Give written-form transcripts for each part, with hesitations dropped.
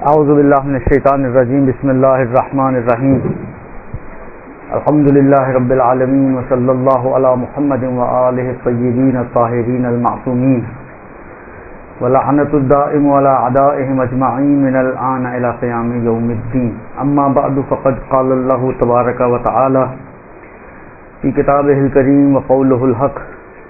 اعوذ باللہ من الشیطان الرجیم بسم اللہ الرحمن الرحیم الحمد للہ رب العالمین وصلی اللہ علی محمد وآلہ الطیبین الطاہرین المعصومین ولعنۃ الدائم علی اعدائهم اجمعین من الآن الی قیام یوم الدین اما بعد فقد قال اللہ تبارک وتعالی فی کتابہ الکریم وقولہ الحق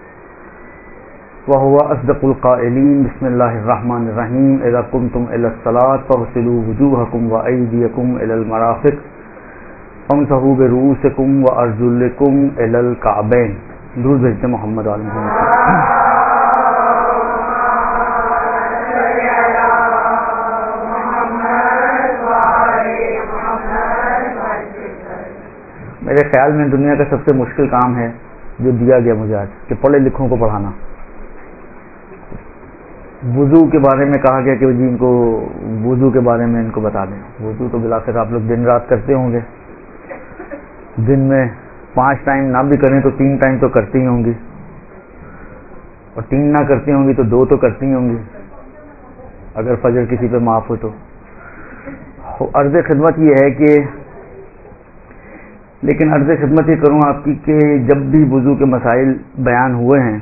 وهو أصدق القائلين بسم الله الرحمن الرحيم إذا قمتم إلى الصلاة فاغسلوا وجوهكم وأيديكم إلى المرافق وامسحوا برؤوسكم وأرجلكم إلى الكعبين. درود بھیجتے محمد علیہ وسلم. میرے خیال میں دنیا کا سب سے مشکل کام ہے جو دیا گیا مجھے آج کہ پڑھے لکھوں کو پڑھانا. وضو کے بارے میں کہا گیا کہ جی ان کو وضو کے بارے میں ان کو بتا دیں. وضو تو بلاخر آپ لوگ دن رات کرتے ہوں گے, دن میں 5 ٹائم نہ بھی کریں تو 3 ٹائم تو کرتی ہی ہوں گی, اور 3 نہ کرتی ہوں گی تو 2 تو کرتی ہی ہوں گی اگر فجر کسی پہ معاف ہو تو. عرض خدمت یہ ہے کہ لیکن عرض خدمت یہ کروں آپ کی کہ جب بھی وضو کے مسائل بیان ہوئے ہیں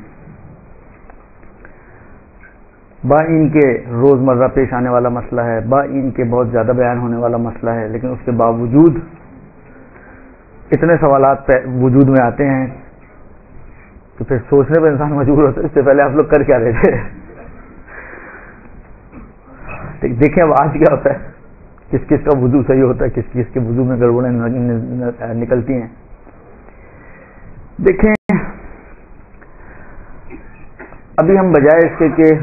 با ان کے روزمرہ پیش آنے والا مسئلہ ہے, با ان کے بہت زیادہ بیان ہونے والا مسئلہ ہے, لیکن اس کے باوجود اتنے سوالات وجود میں آتے ہیں کہ پھر سوچنے پہ انسان مجبور ہوتا ہے اس سے پہلے آپ لوگ کر کیا رہے تھے. دیکھیں اب آج کیا ہوتا ہے, کس کس کا وضو صحیح ہوتا ہے, کس کس کے وضو میں گڑبڑیں نکلتی ہیں. دیکھیں ابھی ہم بجائے اس کے کہ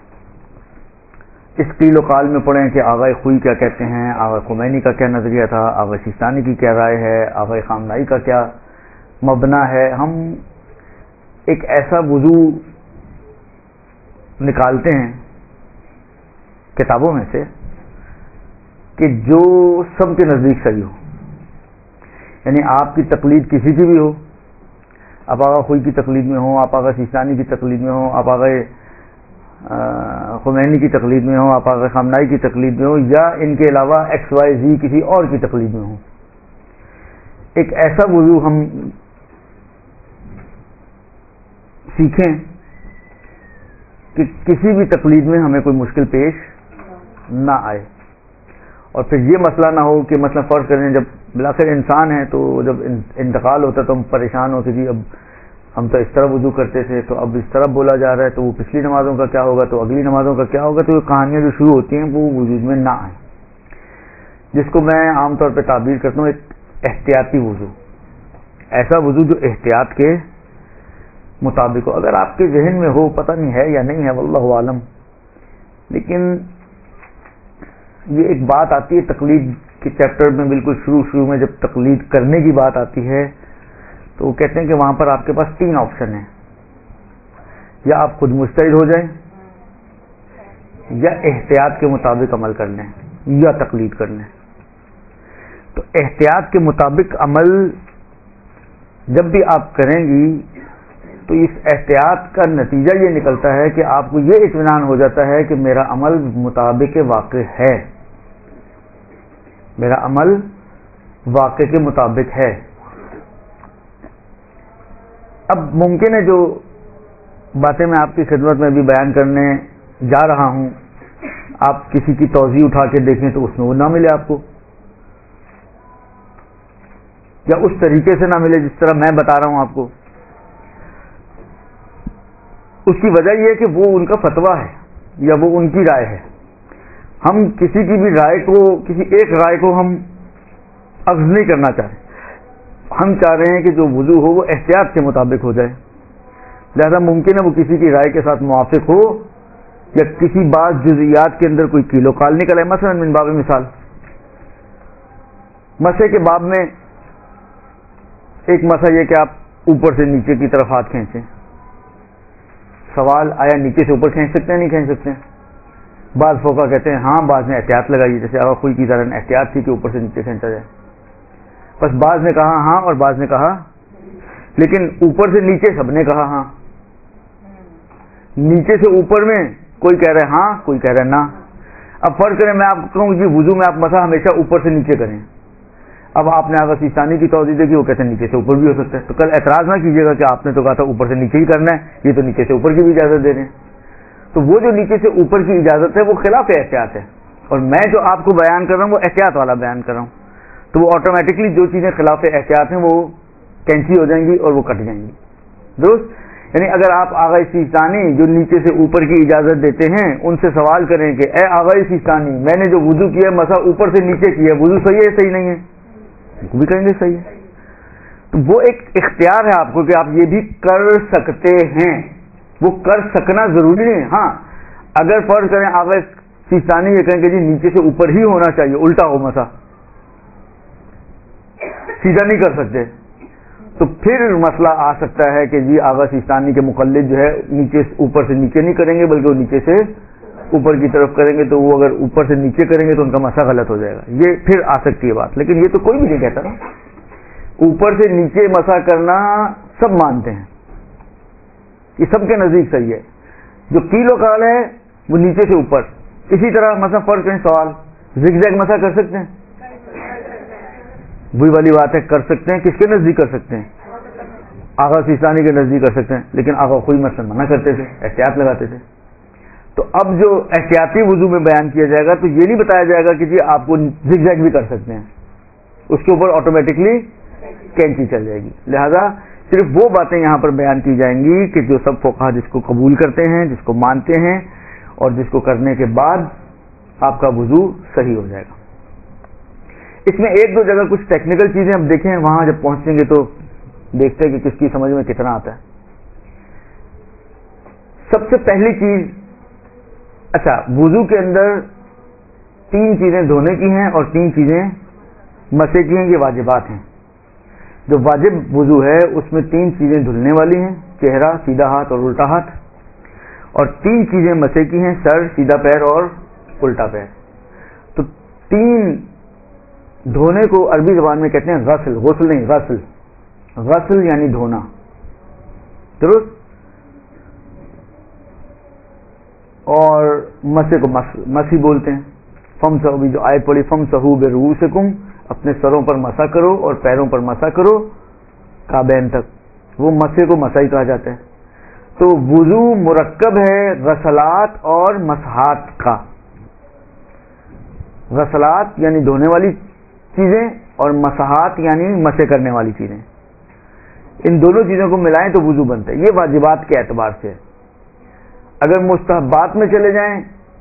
اس قیل و قال میں پڑھیں کہ آغا خوئی کیا کہتے ہیں, آغا خمینی کا کیا نظریہ تھا, آغا سیستانی کی کیا رائے ہے, آغا خامنائی کا کیا مبنا ہے, ہم ایک ایسا وضو نکالتے ہیں کتابوں میں سے کہ جو سب کے نزدیک صحیح ہو. یعنی آپ کی تقلید کسی کی بھی ہو, آپ آغا خوئی کی تقلید میں ہوں, آپ آغا سیستانی کی تقلید میں ہوں, آپ آغا خمینی کی تقلید میں ہوں, آپ آغا خامنائی کی تقلید میں ہوں, یا ان کے علاوہ XYZ کسی اور کی تقلید میں ہوں, ایک ایسا وضو ہم سیکھیں کہ کسی بھی تقلید میں ہمیں کوئی مشکل پیش نہ آئے. اور پھر یہ مسئلہ نہ ہو کہ مثلا فرض کریں جب بلاخر انسان ہے تو جب انتقال ہوتا ہے تو ہم پریشان ہوتے تھے, اب ہم تو اس طرح وضو کرتے تھے تو اب اس طرح بولا جا رہا ہے تو وہ پچھلی نمازوں کا کیا ہوگا, تو اگلی نمازوں کا کیا ہوگا, تو یہ کہانیاں جو شروع ہوتی ہیں وہ وضو میں نہ آئیں, جس کو میں عام طور پہ تعبیر کرتا ہوں ایک احتیاطی وضو, ایسا وضو جو احتیاط کے مطابق ہو. اگر آپ کے ذہن میں ہو, پتہ نہیں ہے یا نہیں ہے واللہ عالم, لیکن یہ ایک بات آتی ہے تقلید کے چیپٹر میں بالکل شروع میں جب تقلید کرنے کی بات آتی ہے تو وہ کہتے ہیں کہ وہاں پر آپ کے پاس 3 آپشن ہیں, یا آپ خود مجتہد ہو جائیں, یا احتیاط کے مطابق عمل کر لیں, یا تقلید کر لیں. تو احتیاط کے مطابق عمل جب بھی آپ کریں گی تو اس احتیاط کا نتیجہ یہ نکلتا ہے کہ آپ کو یہ اطمینان ہو جاتا ہے کہ میرا عمل مطابق واقع ہے, میرا عمل واقع کے مطابق ہے. اب ممکن ہے جو باتیں میں آپ کی خدمت میں بھی بیان کرنے جا رہا ہوں آپ کسی کی توضیح اٹھا کے دیکھیں تو اس میں وہ نہ ملے آپ کو, یا اس طریقے سے نہ ملے جس طرح میں بتا رہا ہوں آپ کو. اس کی وجہ یہ ہے کہ وہ ان کا فتویٰ ہے یا وہ ان کی رائے ہے. ہم کسی کی بھی رائے کو, کسی ایک رائے کو ہم اخذ نہیں کرنا چاہ رہے, ہم چاہ رہے ہیں کہ جو وضو ہو وہ احتیاط کے مطابق ہو جائے. لہذا ممکن ہے وہ کسی کی رائے کے ساتھ موافق ہو یا کسی بعض جزئیات کے اندر کوئی کیل و قال نکل آئے. مثلا من باب مثال مسے کے باب میں ایک مسئلہ یہ کہ آپ اوپر سے نیچے کی طرف ہاتھ کھینچیں. سوال آیا نیچے سے اوپر کھینچ سکتے ہیں نہیں کھینچ سکتے ہیں؟ بعض فقہا کہتے ہیں ہاں, بعض نے احتیاط لگائی, جیسے آغا خوئی کی طرح احتیاط تھی کہ اوپر سے نیچے کھینچا جائے. بس بعض نے کہا ہاں اور بعض نے کہا, لیکن اوپر سے نیچے سب نے کہا ہاں, نیچے سے اوپر میں کوئی کہہ رہا ہے ہاں, کوئی کہہ رہا ہے نہ. اب فرض کریں میں آپ کو کہوں جی وضو میں آپ مسا ہمیشہ اوپر سے نیچے کریں. اب آپ نے آغا سیستانی کی توضیح دے کی، وہ کہتے ہیں نیچے سے اوپر بھی ہو سکتا ہے. تو کل اعتراض نہ کیجیے گا کہ آپ نے تو کہا تھا اوپر سے نیچے ہی کرنا ہے، یہ تو نیچے سے اوپر کی بھی اجازت دے رہے ہیں. تو وہ جو نیچے سے اوپر کی اجازت ہے وہ خلاف احتیاط ہے، اور میں جو آپ کو بیان کر رہا ہوں وہ احتیاط والا بیان کر رہا ہوں. تو وہ آٹومیٹکلی جو چیزیں خلاف احتیاط ہیں وہ کینسی ہو جائیں گی اور وہ کٹ جائیں گی. درست؟ یعنی اگر آپ آغا سیستانی جو نیچے سے اوپر کی اجازت دیتے ہیں ان سے سوال کریں کہ اے آغا سیستانی، میں نے جو وضو کیا ہے مسا اوپر سے نیچے کیا ہے، وضو صحیح ہے صحیح نہیں ہے؟ وہ بھی کہیں گے صحیح ہے. تو وہ ایک اختیار ہے آپ کو کہ آپ یہ بھی کر سکتے ہیں. وہ کر سکنا ضروری نہیں ہے. ہاں اگر فرض کریں آغا سیستانی یہ کہیں کہ جی نیچے سے اوپر ہی ہونا چاہیے، الٹا ہو مسا، سیدھا نہیں کر سکتے، تو پھر مسئلہ آ سکتا ہے کہ جی آغا سیستانی کے مقلد جو ہے نیچے اوپر سے نیچے نہیں کریں گے بلکہ وہ نیچے سے اوپر کی طرف کریں گے. تو وہ اگر اوپر سے نیچے کریں گے تو ان کا مسا غلط ہو جائے گا. یہ پھر آ سکتی ہے بات، لیکن یہ تو کوئی بھی نہیں کہتا نا. اوپر سے نیچے مسا کرنا سب مانتے ہیں، یہ سب کے نزدیک صحیح ہے. جو قیل و قال ہے وہ نیچے سے اوپر. اسی طرح مثلا فرض کریں سوال، زگ زیگ مسا کر سکتے ہیں؟ وہی والی بات ہے، کر سکتے ہیں. کس کے نزدیک کر سکتے ہیں؟ آغا سیستانی کے نزدیک کر سکتے ہیں، لیکن آغا خود مثلا منع کرتے تھے، احتیاط لگاتے تھے. تو اب جو احتیاطی وضو میں بیان کیا جائے گا تو یہ نہیں بتایا جائے گا کہ جی آپ کو زگ زیگ بھی کر سکتے ہیں، اس کے اوپر آٹومیٹکلی کینچی چل جائے گی. لہذا صرف وہ باتیں یہاں پر بیان کی جائیں گی کہ جو سب فقہا جس کو قبول کرتے ہیں، جس کو مانتے ہیں، اور جس کو کرنے کے بعد آپ کا وضو صحیح ہو جائے گا. اس میں ایک دو جگہ کچھ ٹیکنیکل چیزیں ہم دیکھیں، وہاں جب پہنچیں گے تو دیکھتے ہیں کہ کس کی سمجھ میں کتنا آتا ہے. سب سے پہلی چیز، اچھا وضو کے اندر 3 چیزیں دھونے کی ہیں اور 3 چیزیں مسے کی ہیں. یہ واجبات ہیں. جو واجب وضو ہے اس میں 3 چیزیں دھلنے والی ہیں، چہرہ، سیدھا ہاتھ اور الٹا ہاتھ، اور 3 چیزیں مسے کی ہیں، سر، سیدھا پیر اور الٹا پیر. تو 3 دھونے کو عربی زبان میں کہتے ہیں غسل. غسل نہیں، غسل. غسل یعنی دھونا. درست؟ اور مسے کو مسی بولتے ہیں. فمسحوا بھی جو آیت پڑھی، فمسحوا برؤوسکم، اپنے سروں پر مسا کرو اور پیروں پر مسا کرو کعبین تک. وہ مسے کو مسا ہی کہا جاتا ہے. تو وضو مرکب ہے غسلات اور مسحات کا. غسلات یعنی دھونے والی چیزیں اور مسحات یعنی مسے کرنے والی چیزیں. ان دونوں چیزوں کو ملائیں تو وضو بنتا ہے. یہ واجبات کے اعتبار سے. اگر مستحبات میں چلے جائیں،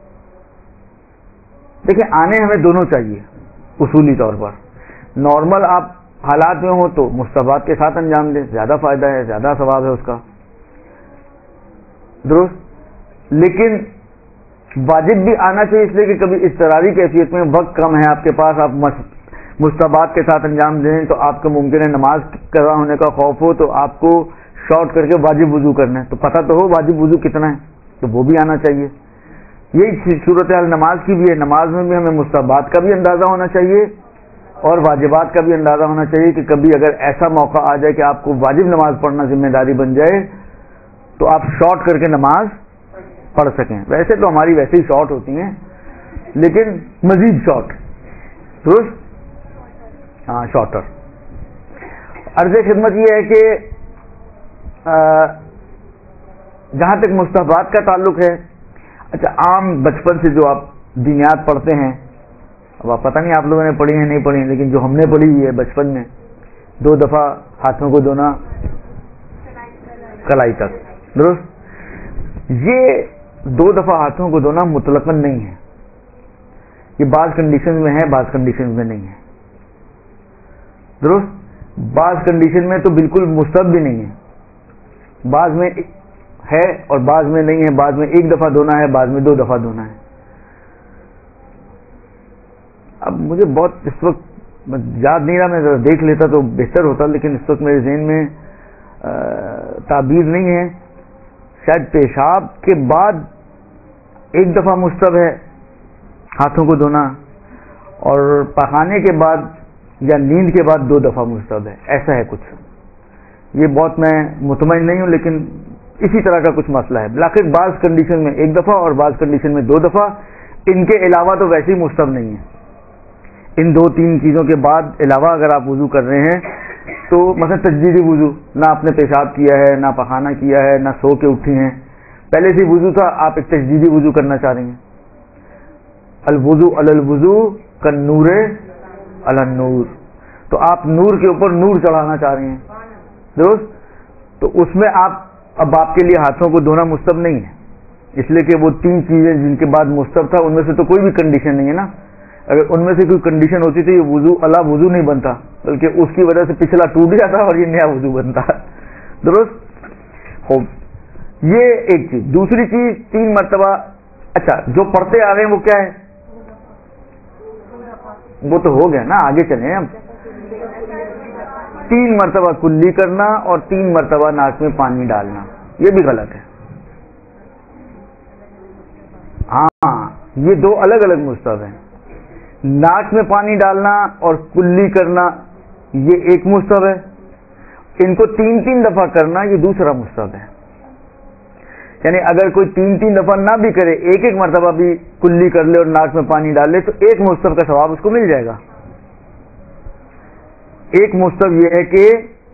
دیکھیں آنے ہمیں دونوں چاہیے اصولی طور پر. نارمل آپ حالات میں ہوں تو مستحبات کے ساتھ انجام دیں، زیادہ فائدہ ہے، زیادہ ثواب ہے اس کا. درست؟ لیکن واجب بھی آنا چاہیے، اس لیے کہ کبھی اضطراری کیفیت میں وقت کم ہے آپ کے پاس، آپ مستحبات کے ساتھ انجام دیں تو آپ کو ممکن ہے نماز قضا ہونے کا خوف ہو تو آپ کو شارٹ کر کے واجب وضو کرنا ہے. تو پتہ تو ہو واجب وضو کتنا ہے، تو وہ بھی آنا چاہیے. یہی صورتحال نماز کی بھی ہے. نماز میں بھی ہمیں مستحبات کا بھی اندازہ ہونا چاہیے اور واجبات کا بھی اندازہ ہونا چاہیے کہ کبھی اگر ایسا موقع آ جائے کہ آپ کو واجب نماز پڑھنا ذمہ داری بن جائے تو آپ شارٹ کر کے نماز پڑھ سکیں. ویسے تو ہماری ویسے ہی شارٹ ہوتی ہیں لیکن مزید شارٹ. درست؟ ہاں شارٹر. عرض خدمت یہ ہے کہ جہاں تک مستحبات کا تعلق ہے، اچھا عام بچپن سے جو آپ دینیات پڑھتے ہیں، اب آپ پتہ نہیں آپ لوگوں نے پڑھی ہیں نہیں پڑھی ہیں، لیکن جو ہم نے پڑھی ہوئی ہے بچپن میں 2 دفعہ ہاتھوں کو دھونا کلائی تک. درست؟ یہ 2 دفعہ ہاتھوں کو دھونا مطلقاً نہیں ہے. یہ بعض کنڈیشن میں ہے، بعض کنڈیشن میں نہیں ہے. درست؟ بعض کنڈیشن میں تو بالکل مستحب بھی نہیں ہے، بعض میں ہے اور بعض میں نہیں ہے. بعض میں 1 دفعہ دھونا ہے، بعض میں 2 دفعہ دھونا ہے. اب مجھے بہت اس وقت یاد نہیں رہا، میں ذرا دیکھ لیتا تو بہتر ہوتا، لیکن اس وقت میرے ذہن میں تعبیر نہیں ہے. شاید پیشاب کے بعد 1 دفعہ مستحب ہے ہاتھوں کو دھونا، اور پخانے کے بعد یا نیند کے بعد 2 دفعہ مستحب ہے، ایسا ہے کچھ. یہ بہت میں مطمئن نہیں ہوں لیکن اسی طرح کا کچھ مسئلہ ہے. بالآخر بعض کنڈیشن میں 1 دفعہ اور بعض کنڈیشن میں 2 دفعہ. ان کے علاوہ تو ویسے ہی مستحب نہیں ہے. ان 2-3 چیزوں کے بعد علاوہ اگر آپ وضو کر رہے ہیں تو مثلا تجدیدی وضو، نہ آپ نے پیشاب کیا ہے، نہ پخانہ کیا ہے، نہ سو کے اٹھی ہیں، پہلے سے وضو تھا، آپ ایک تجدیدی وضو کرنا چاہ رہے ہیں. الوضو علی الوضو کالنور علی النور، تو آپ نور کے اوپر نور چڑھانا چاہ رہے ہیں، درست. تو اس میں اب آپ کے لیے ہاتھوں کو دھونا مستحب نہیں ہے، اس لیے کہ وہ 3 چیزیں جن کے بعد مستحب تھا ان میں سے تو کوئی بھی کنڈیشن نہیں ہے نا. اگر ان میں سے کوئی کنڈیشن ہوتی تو یہ وضو علی وضو نہیں بنتا، بلکہ اس کی وجہ سے پچھلا ٹوٹ جاتا اور یہ نیا وضو بنتا، درست. خوب، یہ ایک چیز. دوسری چیز 3 مرتبہ، اچھا جو پڑھتے آ رہے ہیں وہ کیا ہے؟ وہ تو ہو گیا نا، آگے چلیں اب. 3 مرتبہ کلی کرنا اور 3 مرتبہ ناک میں پانی ڈالنا، یہ بھی غلط ہے. ہاں، یہ 2 الگ الگ مستحب ہیں. ناک میں پانی ڈالنا اور کلی کرنا یہ ایک مستحب ہے، ان کو 3 دفعہ کرنا یہ دوسرا مستحب ہے. یعنی اگر کوئی 3 دفعہ نہ بھی کرے، ایک مرتبہ بھی کلی کر لے اور ناک میں پانی ڈال لے تو ایک مستحب کا ثواب اس کو مل جائے گا. ایک مستحب یہ ہے کہ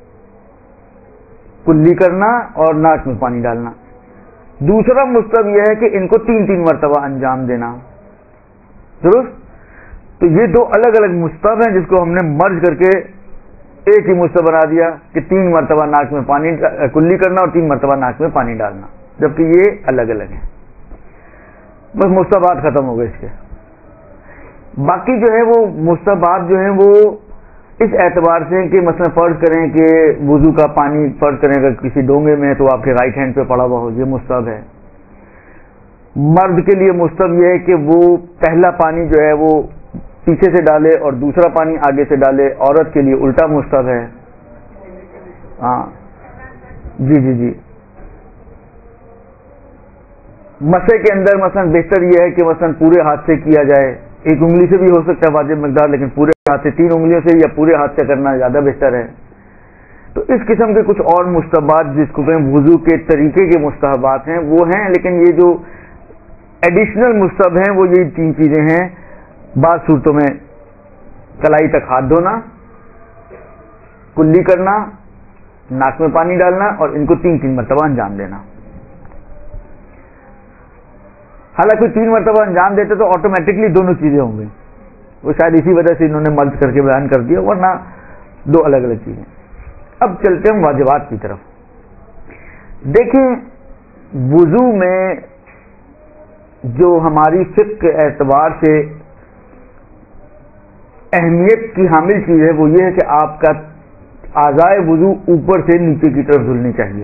کلی کرنا اور ناک میں پانی ڈالنا. دوسرا مستحب یہ ہے کہ ان کو 3 مرتبہ انجام دینا، درست. تو یہ 2 الگ الگ مستحب ہیں جس کو ہم نے مرج کر کے ایک ہی مستحب بنا دیا کہ 3 مرتبہ ناک میں پانی کلی کرنا اور 3 مرتبہ ناک میں پانی ڈالنا، جبکہ یہ الگ الگ ہیں. بس مستحبات ختم ہو گئے اس کے. باقی جو ہے وہ مستحبات جو ہیں وہ اس اعتبار سے کہ مثلا فرض کریں کہ وضو کا پانی فرض کریں اگر کسی ڈونگے میں ہے تو آپ کے رائٹ ہینڈ پہ پڑا ہوا ہو، یہ مستحب ہے. مرد کے لیے مستحب یہ ہے کہ وہ پہلا پانی جو ہے وہ پیچھے سے ڈالے اور دوسرا پانی آگے سے ڈالے. عورت کے لیے الٹا مستحب ہے. ہاں جی. مسے کے اندر مثلا بہتر یہ ہے کہ مثلا پورے ہاتھ سے کیا جائے، ایک انگلی سے بھی ہو سکتا ہے واجب مقدار، لیکن پورے ہاتھ سے 3 انگلیوں سے یا پورے ہاتھ سے کرنا زیادہ بہتر ہے. تو اس قسم کے کچھ اور مستحبات جس کو کہیں وضو کے طریقے کے مستحبات ہیں وہ ہیں، لیکن یہ جو ایڈیشنل مستحب ہیں وہ یہی 3 چیزیں ہیں. بعض صورتوں میں کلائی تک ہاتھ دھونا، کلی کرنا، ناک میں پانی ڈالنا اور ان کو 3 مرتبہ انجام دینا. حالانکہ 3 مرتبہ انجام دیتے تو آٹومیٹکلی دونوں چیزیں ہوں گی، وہ شاید اسی وجہ سے انہوں نے مرج کر کے بیان کر دیا، ورنہ 2 الگ الگ چیزیں. اب چلتے ہیں واجبات کی طرف. دیکھیں وضو میں جو ہماری فقہ کے اعتبار سے اہمیت کی حامل چیز ہے وہ یہ ہے کہ آپ کا اعضائے وضو اوپر سے نیچے کی طرف دھلنی چاہیے.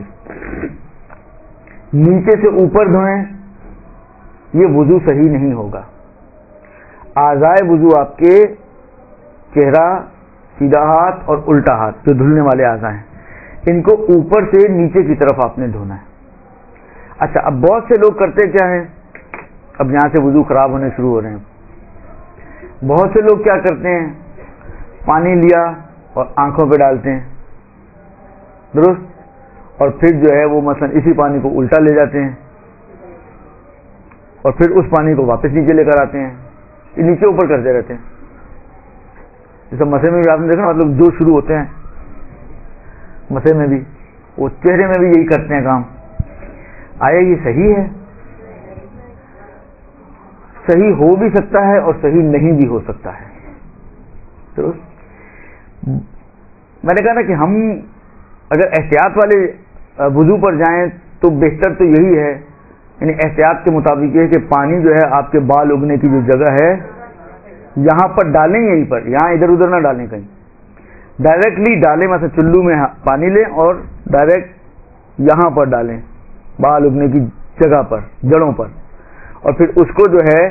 نیچے سے اوپر دھوئیں یہ وضو صحیح نہیں ہوگا. اعضائے وضو آپ کے چہرہ، سیدھا ہاتھ اور الٹا ہاتھ جو دھلنے والے اعضاء ہیں، ان کو اوپر سے نیچے کی طرف آپ نے دھونا ہے. اچھا، اب بہت سے لوگ کرتے کیا ہیں، اب یہاں سے وضو خراب ہونے شروع ہو رہے ہیں. بہت سے لوگ کیا کرتے ہیں، پانی لیا اور آنکھوں پہ ڈالتے ہیں، درست، اور پھر جو ہے وہ مثلا اسی پانی کو الٹا لے جاتے ہیں اور پھر اس پانی کو واپس نیچے لے کر آتے ہیں، نیچے اوپر کرتے رہتے ہیں. جیسے مسے میں بھی آپ نے دیکھا، مطلب جو شروع ہوتے ہیں مسے میں بھی، وہ چہرے میں بھی یہی کرتے ہیں کام. آیا یہ صحیح ہے؟ صحیح ہو بھی سکتا ہے اور صحیح نہیں بھی ہو سکتا ہے. میں نے کہا نا کہ ہم اگر احتیاط والے وضو پر جائیں تو بہتر تو یہی ہے، یعنی احتیاط کے مطابق یہ ہے کہ پانی جو ہے آپ کے بال اگنے کی جو جگہ ہے یہاں پر ڈالیں، یہیں پر، یہاں ادھر ادھر نہ ڈالیں، کہیں ڈائریکٹلی ڈالیں. مثلا چلو میں پانی لیں اور ڈائریکٹ یہاں پر ڈالیں، بال اگنے کی جگہ پر، جڑوں پر، اور پھر اس کو جو ہے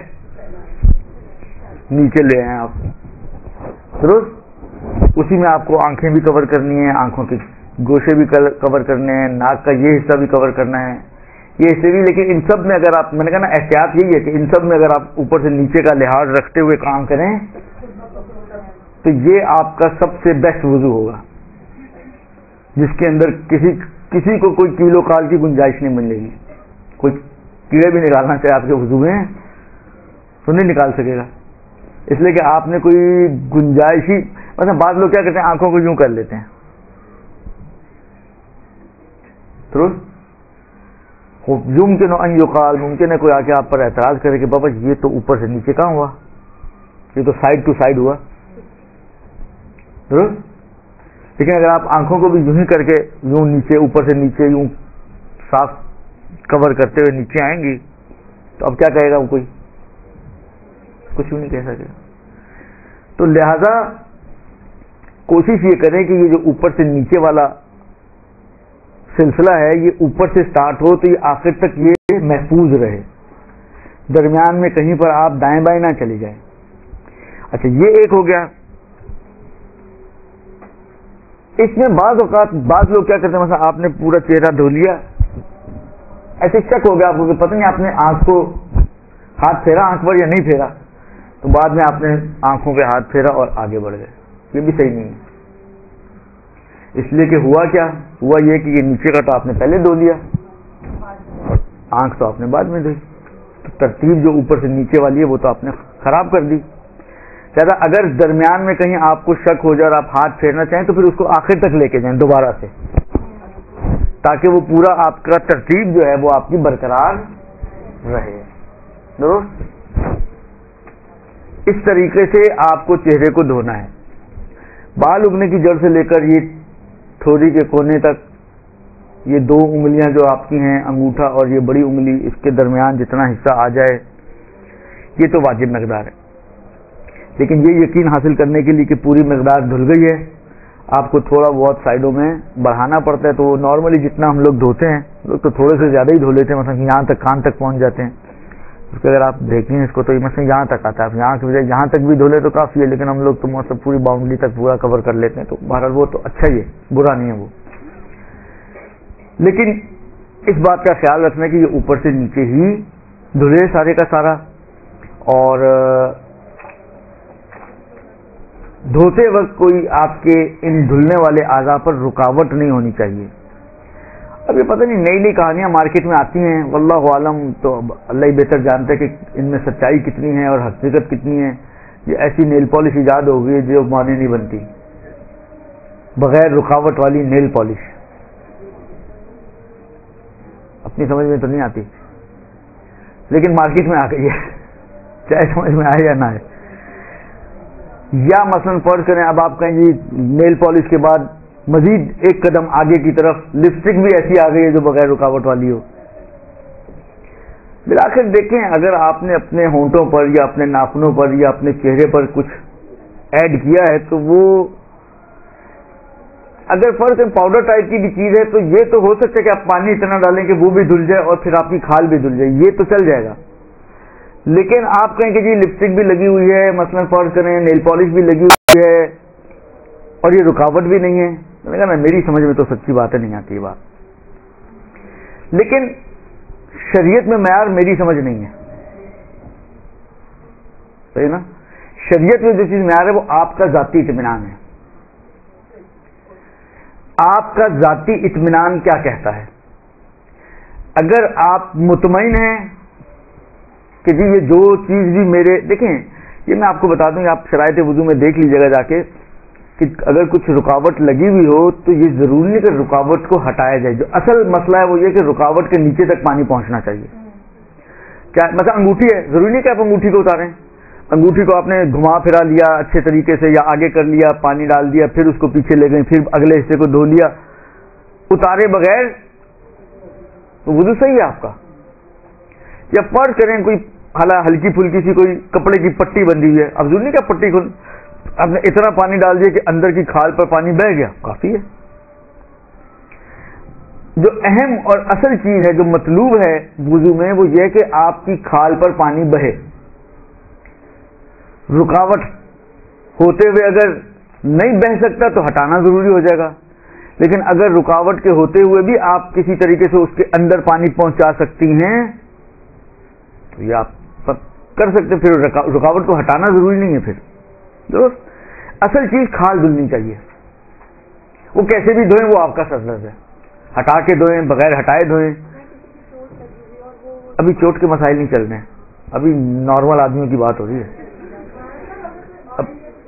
نیچے لے آئیں آپ، درست. اسی میں آپ کو آنکھیں بھی کور کرنی ہیں، آنکھوں کے گوشے بھی کور کرنے ہیں، ناک کا یہ حصہ بھی کور کرنا ہے، یہ حصے بھی. لیکن ان سب میں اگر آپ، میں نے کہا نا احتیاط یہی ہے کہ ان سب میں اگر آپ اوپر سے نیچے کا لحاظ رکھتے ہوئے کام کریں تو یہ آپ کا سب سے بیسٹ وضو ہوگا، جس کے اندر کسی کو کوئی کیلو کال کی گنجائش نہیں ملے گی. کوئی کیڑے بھی نکالنا چاہے آپ کے وضو میں تو نہیں نکال سکے گا، اس لیے کہ آپ نے کوئی گنجائش ہی، مثلا بعض لوگ کیا کرتے ہیں آنکھوں کو یوں کر لیتے ہیں، یمکن ان یقال، ممکن ہے کوئی آ کے آپ پر اعتراض کرے کہ بابا یہ تو اوپر سے نیچے کہاں ہوا، یہ تو سائڈ ٹو سائڈ ہوا، درست؟ لیکن اگر آپ آنکھوں کو بھی یوں ہی کر کے یوں نیچے اوپر سے نیچے یوں صاف کور کرتے ہوئے نیچے آئیں گی تو اب کیا کہے گا وہ، کوئی کچھ بھی نہیں کہہ سکے. تو لہذا کوشش یہ کریں کہ یہ جو اوپر سے نیچے والا سلسلہ ہے یہ اوپر سے سٹارٹ ہو تو یہ آخر تک یہ محفوظ رہے، درمیان میں کہیں پر آپ دائیں بائیں نہ چلے جائیں. اچھا یہ ایک ہو گیا. اس میں بعض اوقات بعض لوگ کیا کرتے ہیں، مثلا آپ نے پورا چہرہ دھو لیا، ایسے شک ہو گیا آپ کو کہ پتہ نہیں آپ نے آنکھ کو ہاتھ پھیرا آنکھ پر یا نہیں پھیرا، تو بعد میں آپ نے آنکھوں پہ ہاتھ پھیرا اور آگے بڑھ گئے. یہ بھی صحیح نہیں ہے، اس لیے کہ ہوا کیا، ہوا یہ کہ یہ نیچے کا تو آپ نے پہلے دھو لیا اور آنکھ تو آپ نے بعد میں دھوئی، تو ترتیب جو اوپر سے نیچے والی ہے وہ تو آپ نے خراب کر دی. لہٰذا اگر درمیان میں کہیں آپ کو شک ہو جائے اور آپ ہاتھ پھیرنا چاہیں تو پھر اس کو آخر تک لے کے جائیں دوبارہ سے، تاکہ وہ پورا آپ کا ترتیب جو ہے وہ آپ کی برقرار رہے. درست؟ اس طریقے سے آپ کو چہرے کو دھونا ہے. بال اگنے کی جڑ سے لے کر یہ ٹھوڑی کے کونے تک، یہ 2 انگلیاں جو آپ کی ہیں، انگوٹھا اور یہ بڑی انگلی، اس کے درمیان جتنا حصہ آ جائے یہ تو واجب مقدار ہے. لیکن یہ یقین حاصل کرنے کے لیے کہ پوری مقدار دھل گئی ہے، آپ کو تھوڑا بہت سائڈوں میں بڑھانا پڑتا ہے. تو نارملی جتنا ہم لوگ دھوتے ہیں، لوگ تو تھوڑے سے زیادہ ہی دھو لیتے ہیں، مثلا یہاں تک کان تک پہنچ جاتے ہیں. اس کے اگر آپ دیکھیں اس کو تو مثلا یہاں تک آتا ہے، آپ یہاں کی بجائے یہاں تک بھی دھو لے تو کافی ہے، لیکن ہم لوگ تو مطلب پوری باؤنڈری تک پورا کور کر لیتے ہیں. تو بہرحال وہ تو اچھا ہی ہے، برا نہیں ہے وہ. لیکن اس بات کا خیال رکھنا کہ یہ اوپر سے نیچے ہی دھلے سارے کا سارا، اور دھوتے وقت کوئی آپ کے ان دھلنے والے اعضاء پر رکاوٹ نہیں ہونی چاہیے. اب یہ پتہ نہیں نئی نئی کہانیاں مارکیٹ میں آتی ہیں، واللہ عالم، تو اللہ ہی بہتر جانتا ہے کہ ان میں سچائی کتنی ہے اور حقیقت کتنی ہے. یہ ایسی نیل پالش ایجاد ہو گئی ہے جو معنی نہیں بنتی، بغیر رکاوٹ والی نیل پالش. اپنی سمجھ میں تو نہیں آتی لیکن مارکیٹ میں آ گئی ہے، چاہے سمجھ میں آئے یا نہ آئے. یا مثلا فرض کریں اب آپ کہیں جی نیل پالش کے بعد مزید ایک قدم آگے کی طرف لپسٹک بھی ایسی آ گئی ہے جو بغیر رکاوٹ والی ہو. بالآخر دیکھیں اگر آپ نے اپنے ہونٹوں پر یا اپنے ناخنوں پر یا اپنے چہرے پر کچھ ایڈ کیا ہے تو وہ اگر فرض پاؤڈر ٹائپ کی بھی چیز ہے تو یہ تو ہو سکتا ہے کہ آپ پانی اتنا ڈالیں کہ وہ بھی دھل جائے اور پھر آپ کی کھال بھی دھل جائے، یہ تو چل جائے گا. لیکن آپ کہیں کہ جی لپسٹک بھی لگی ہوئی ہے، مثلا فرض کریں نیل پالش بھی لگی ہوئی ہے اور یہ رکاوٹ بھی نہیں ہے، میں نے کہا میری سمجھ میں تو سچی باتیں نہیں آتی بات. لیکن شریعت میں معیار میری سمجھ نہیں ہے، صحیح نا؟ شریعت میں جو چیز معیار ہے وہ آپ کا ذاتی اطمینان ہے. آپ کا ذاتی اطمینان کیا کہتا ہے؟ اگر آپ مطمئن ہیں کہ جی یہ جو چیز بھی میرے، دیکھیں یہ میں آپ کو بتا دوں کہ آپ شرائط وضو میں دیکھ لیجیے گا جا کے کہ اگر کچھ رکاوٹ لگی ہوئی ہو تو یہ ضروری نہیں کہ رکاوٹ کو ہٹایا جائے. جو اصل مسئلہ ہے وہ یہ کہ رکاوٹ کے نیچے تک پانی پہنچنا چاہیے. کیا مثلا انگوٹھی ہے، ضروری نہیں کہ آپ انگوٹھی کو اتاریں. انگوٹھی کو آپ نے گھما پھرا لیا اچھے طریقے سے یا آگے کر لیا، پانی ڈال دیا، پھر اس کو پیچھے لے گئے، پھر اگلے حصے کو دھو لیا، اتارے بغیر تو وضو صحیح ہے آپ کا. یا فرض کریں کوئی ہلکی پھلکی سی کوئی کپڑے کی پٹی بندھی ہوئی ہے، اب ضروری نہیں کہ پٹی کو آپ نے اتنا پانی ڈال دیا کہ اندر کی کھال پر پانی بہہ گیا، کافی ہے. جو اہم اور اصل چیز ہے جو مطلوب ہے وضو میں وہ یہ ہے کہ آپ کی کھال پر پانی بہے. رکاوٹ ہوتے ہوئے اگر نہیں بہہ سکتا تو ہٹانا ضروری ہو جائے گا، لیکن اگر رکاوٹ کے ہوتے ہوئے بھی آپ کسی طریقے سے اس کے اندر پانی پہنچا سکتی ہیں تو یہ آپ کر سکتے، پھر رکاوٹ کو ہٹانا ضروری نہیں ہے. پھر درست اصل چیز کھال دھلنی چاہیے. وہ کیسے بھی دھوئیں وہ آپ کا سرزد ہے، ہٹا کے دھوئیں بغیر ہٹائے دھوئیں. ابھی چوٹ کے مسائل نہیں چل رہے ہیں، ابھی نارمل آدمیوں کی بات ہو رہی ہے. اب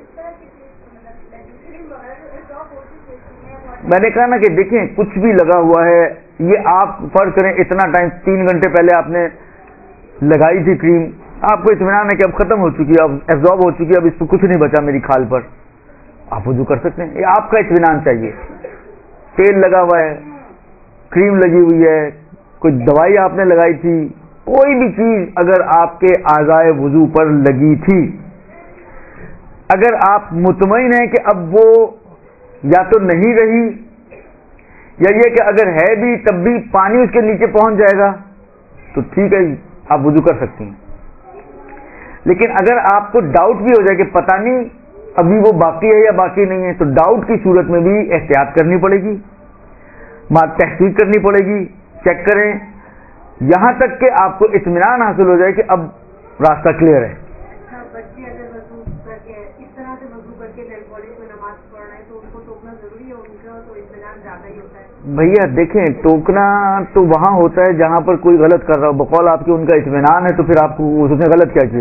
میں نے کہا نا کہ دیکھیں کچھ بھی لگا ہوا ہے, یہ آپ فرض کریں اتنا ٹائم 3 گھنٹے پہلے آپ نے لگائی تھی کریم, آپ کو اطمینان ہے کہ اب ختم ہو چکی ہے, اب ایبزارب ہو چکی ہے, اب اس پہ کچھ نہیں بچا میری کھال پر, آپ وضو کر سکتے ہیں. یہ آپ کا اطمینان چاہیے. تیل لگا ہوا ہے, کریم لگی ہوئی ہے, کوئی دوائی آپ نے لگائی تھی, کوئی بھی چیز اگر آپ کے اعضائے وضو پر لگی تھی, اگر آپ مطمئن ہیں کہ اب وہ یا تو نہیں رہی, یا یہ کہ اگر ہے بھی تب بھی پانی اس کے نیچے پہنچ جائے گا, تو ٹھیک ہے آپ وضو کر سکتی ہیں. لیکن اگر آپ کو ڈاؤٹ بھی ہو جائے کہ پتہ نہیں ابھی وہ باقی ہے یا باقی نہیں ہے, تو ڈاؤٹ کی صورت میں بھی احتیاط کرنی پڑے گی, تحقیق کرنی پڑے گی, چیک کریں یہاں تک کہ آپ کو اطمینان حاصل ہو جائے کہ اب راستہ کلیئر ہے. بچے اگر وضو کر کے اس طرح سے وضو کر کے نیل پالش میں نماز پڑھ رہے ہیں تو ان کو ٹوکنا ضروری ہے, ان کا تو اطمینان زیادہ ہی ہوتا ہے. بھیا دیکھیں ٹوکنا تو وہاں ہوتا ہے جہاں پر کوئی غلط کر رہا ہو, بقول آپ کے ان کا اطمینان ہے, تو پھر آپ کو اس نے غلط کیا کیا؟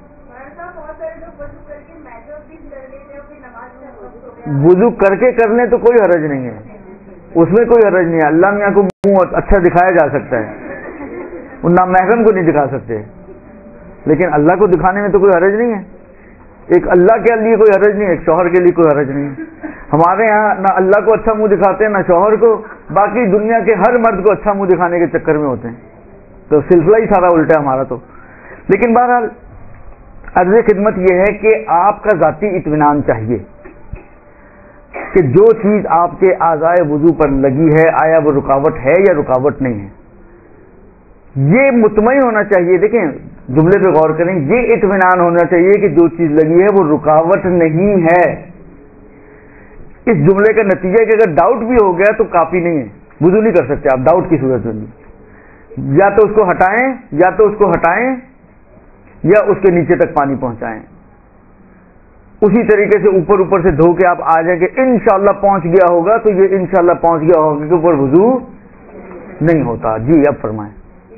وضو کر کے کر لیں تو کوئی حرج نہیں ہے, اس میں کوئی حرج نہیں ہے. اللہ میاں کو منہ اچھا دکھایا جا سکتا ہے, ان نامحرم کو نہیں دکھا سکتے, لیکن اللہ کو دکھانے میں تو کوئی حرج نہیں ہے. ایک اللہ کے لیے کوئی حرج نہیں ہے, ایک شوہر کے لیے کوئی حرج نہیں ہے. ہمارے ہاں نہ اللہ کو اچھا منہ دکھاتے ہیں نہ شوہر کو, باقی دنیا کے ہر مرد کو اچھا منہ دکھانے کے چکر میں ہوتے ہیں, تو سلسلہ ہی سارا الٹا ہے ہمارا تو. لیکن بہرحال عرض خدمت یہ ہے کہ آپ کا ذاتی اطمینان چاہیے کہ جو چیز آپ کے اعضائے وضو پر لگی ہے آیا وہ رکاوٹ ہے یا رکاوٹ نہیں ہے, یہ مطمئن ہونا چاہیے. دیکھیں جملے پہ غور کریں, یہ اطمینان ہونا چاہیے کہ جو چیز لگی ہے وہ رکاوٹ نہیں ہے. اس جملے کا نتیجہ کہ اگر ڈاؤٹ بھی ہو گیا تو کافی نہیں ہے, وضو نہیں کر سکتے آپ ڈاؤٹ کی صورت میں بھی. یا تو اس کو ہٹائیں یا اس کے نیچے تک پانی پہنچائیں. اسی طریقے سے اوپر سے دھو کے آپ آ جائیں کہ انشاءاللہ پہنچ گیا ہوگا, تو یہ انشاءاللہ پہنچ گیا ہوگا کہ اوپر وضو نہیں ہوتا. جی اب فرمائیں.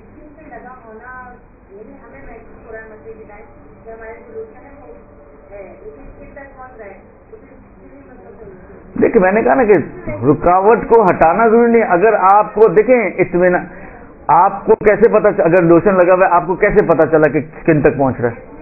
دیکھیں میں نے کہا نا کہ رکاوٹ کو ہٹانا ضروری نہیں. اگر آپ کو دیکھیں اطمینان, آپ کو کیسے پتا, اگر لوشن لگا ہوا ہے آپ کو کیسے پتا چلا کہ اسکن تک پہنچ رہا ہے؟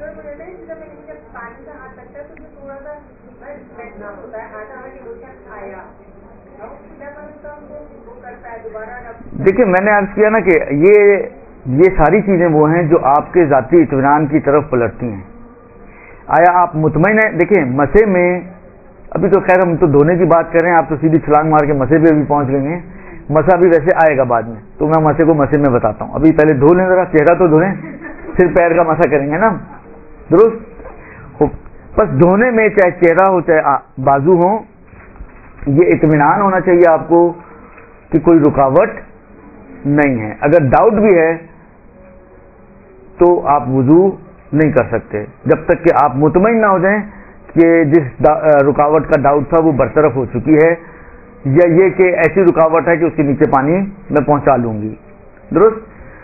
دیکھیں میں نے عرض کیا نا کہ یہ ساری چیزیں وہ ہیں جو آپ کے ذاتی اطمینان کی طرف پلٹتی ہیں. آیا آپ مطمئن ہیں؟ دیکھیں مسے میں ابھی تو خیر ہم تو دھونے کی بات کر رہے ہیں, آپ تو سیدھی چھلانگ مار کے مسے پہ بھی پہنچ گئے ہیں. مسا بھی ویسے آئے گا بعد میں, تو میں مسے کو مسے میں بتاتا ہوں. ابھی پہلے دھو لیں ذرا, چہرہ تو دھویں, پھر پیر کا مسا کریں گے نا, درست. بس دھونے میں چاہے چہرہ ہو چاہے بازو ہو, یہ اطمینان ہونا چاہیے آپ کو کہ کوئی رکاوٹ نہیں ہے. اگر ڈاؤٹ بھی ہے تو آپ وضو نہیں کر سکتے جب تک کہ آپ مطمئن نہ ہو جائیں کہ جس رکاوٹ کا ڈاؤٹ تھا وہ برطرف ہو چکی ہے, یا یہ کہ ایسی رکاوٹ ہے کہ اس کے نیچے پانی میں پہنچا لوں گی. درست.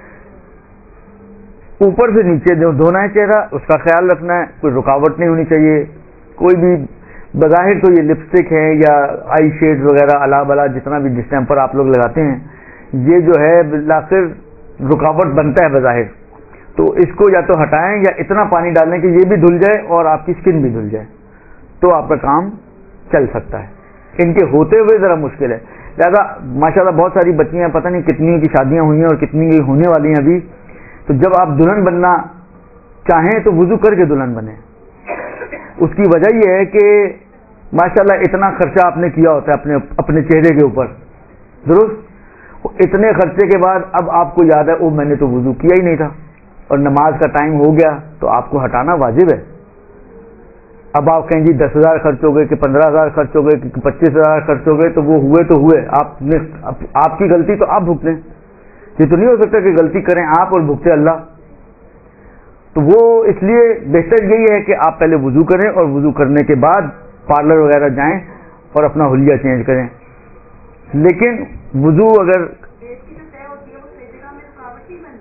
اوپر سے نیچے دھونا ہے چہرہ, اس کا خیال رکھنا ہے, کوئی رکاوٹ نہیں ہونی چاہیے. کوئی بھی بظاہر تو یہ لپسٹک ہے یا آئی شیڈ وغیرہ الا بلا جتنا بھی ڈسٹیمپر آپ لوگ لگاتے ہیں, یہ جو ہے بالآخر رکاوٹ بنتا ہے بظاہر, تو اس کو یا تو ہٹائیں یا اتنا پانی ڈالیں کہ یہ بھی دھل جائے اور آپ کی اسکن بھی دھل جائے, تو آپ کا کام چل سکتا ہے. ان کے ہوتے ہوئے ذرا مشکل ہے. لہٰذا ماشاءاللہ بہت ساری بچیاں, پتہ نہیں کتنی کی شادیاں ہوئی ہیں اور کتنی کی ہونے والی ہیں ابھی, تو جب آپ دلہن بننا چاہیں تو وضو کر کے دلہن بنیں. اس کی وجہ یہ ہے کہ ماشاءاللہ اتنا خرچہ آپ نے کیا ہوتا ہے اپنے چہرے کے اوپر, درست. اتنے خرچے کے بعد اب آپ کو یاد ہے او میں نے تو وضو کیا ہی نہیں تھا, اور نماز کا ٹائم ہو گیا, تو آپ کو ہٹانا واجب ہے. اب آپ کہیں جی 10,000 خرچ ہو گئے کہ 15,000 خرچ ہو گئے کہ 25,000 خرچ ہو گئے, تو وہ ہوئے تو ہوئے, آپ کی غلطی تو آپ بھگتیں. یہ تو نہیں ہو سکتا کہ غلطی کریں آپ اور بھگتے اللہ. تو وہ اس لیے بہتر یہی ہے کہ آپ پہلے وضو کریں اور وضو کرنے کے بعد پارلر وغیرہ جائیں اور اپنا حلیہ چینج کریں. لیکن وضو اگر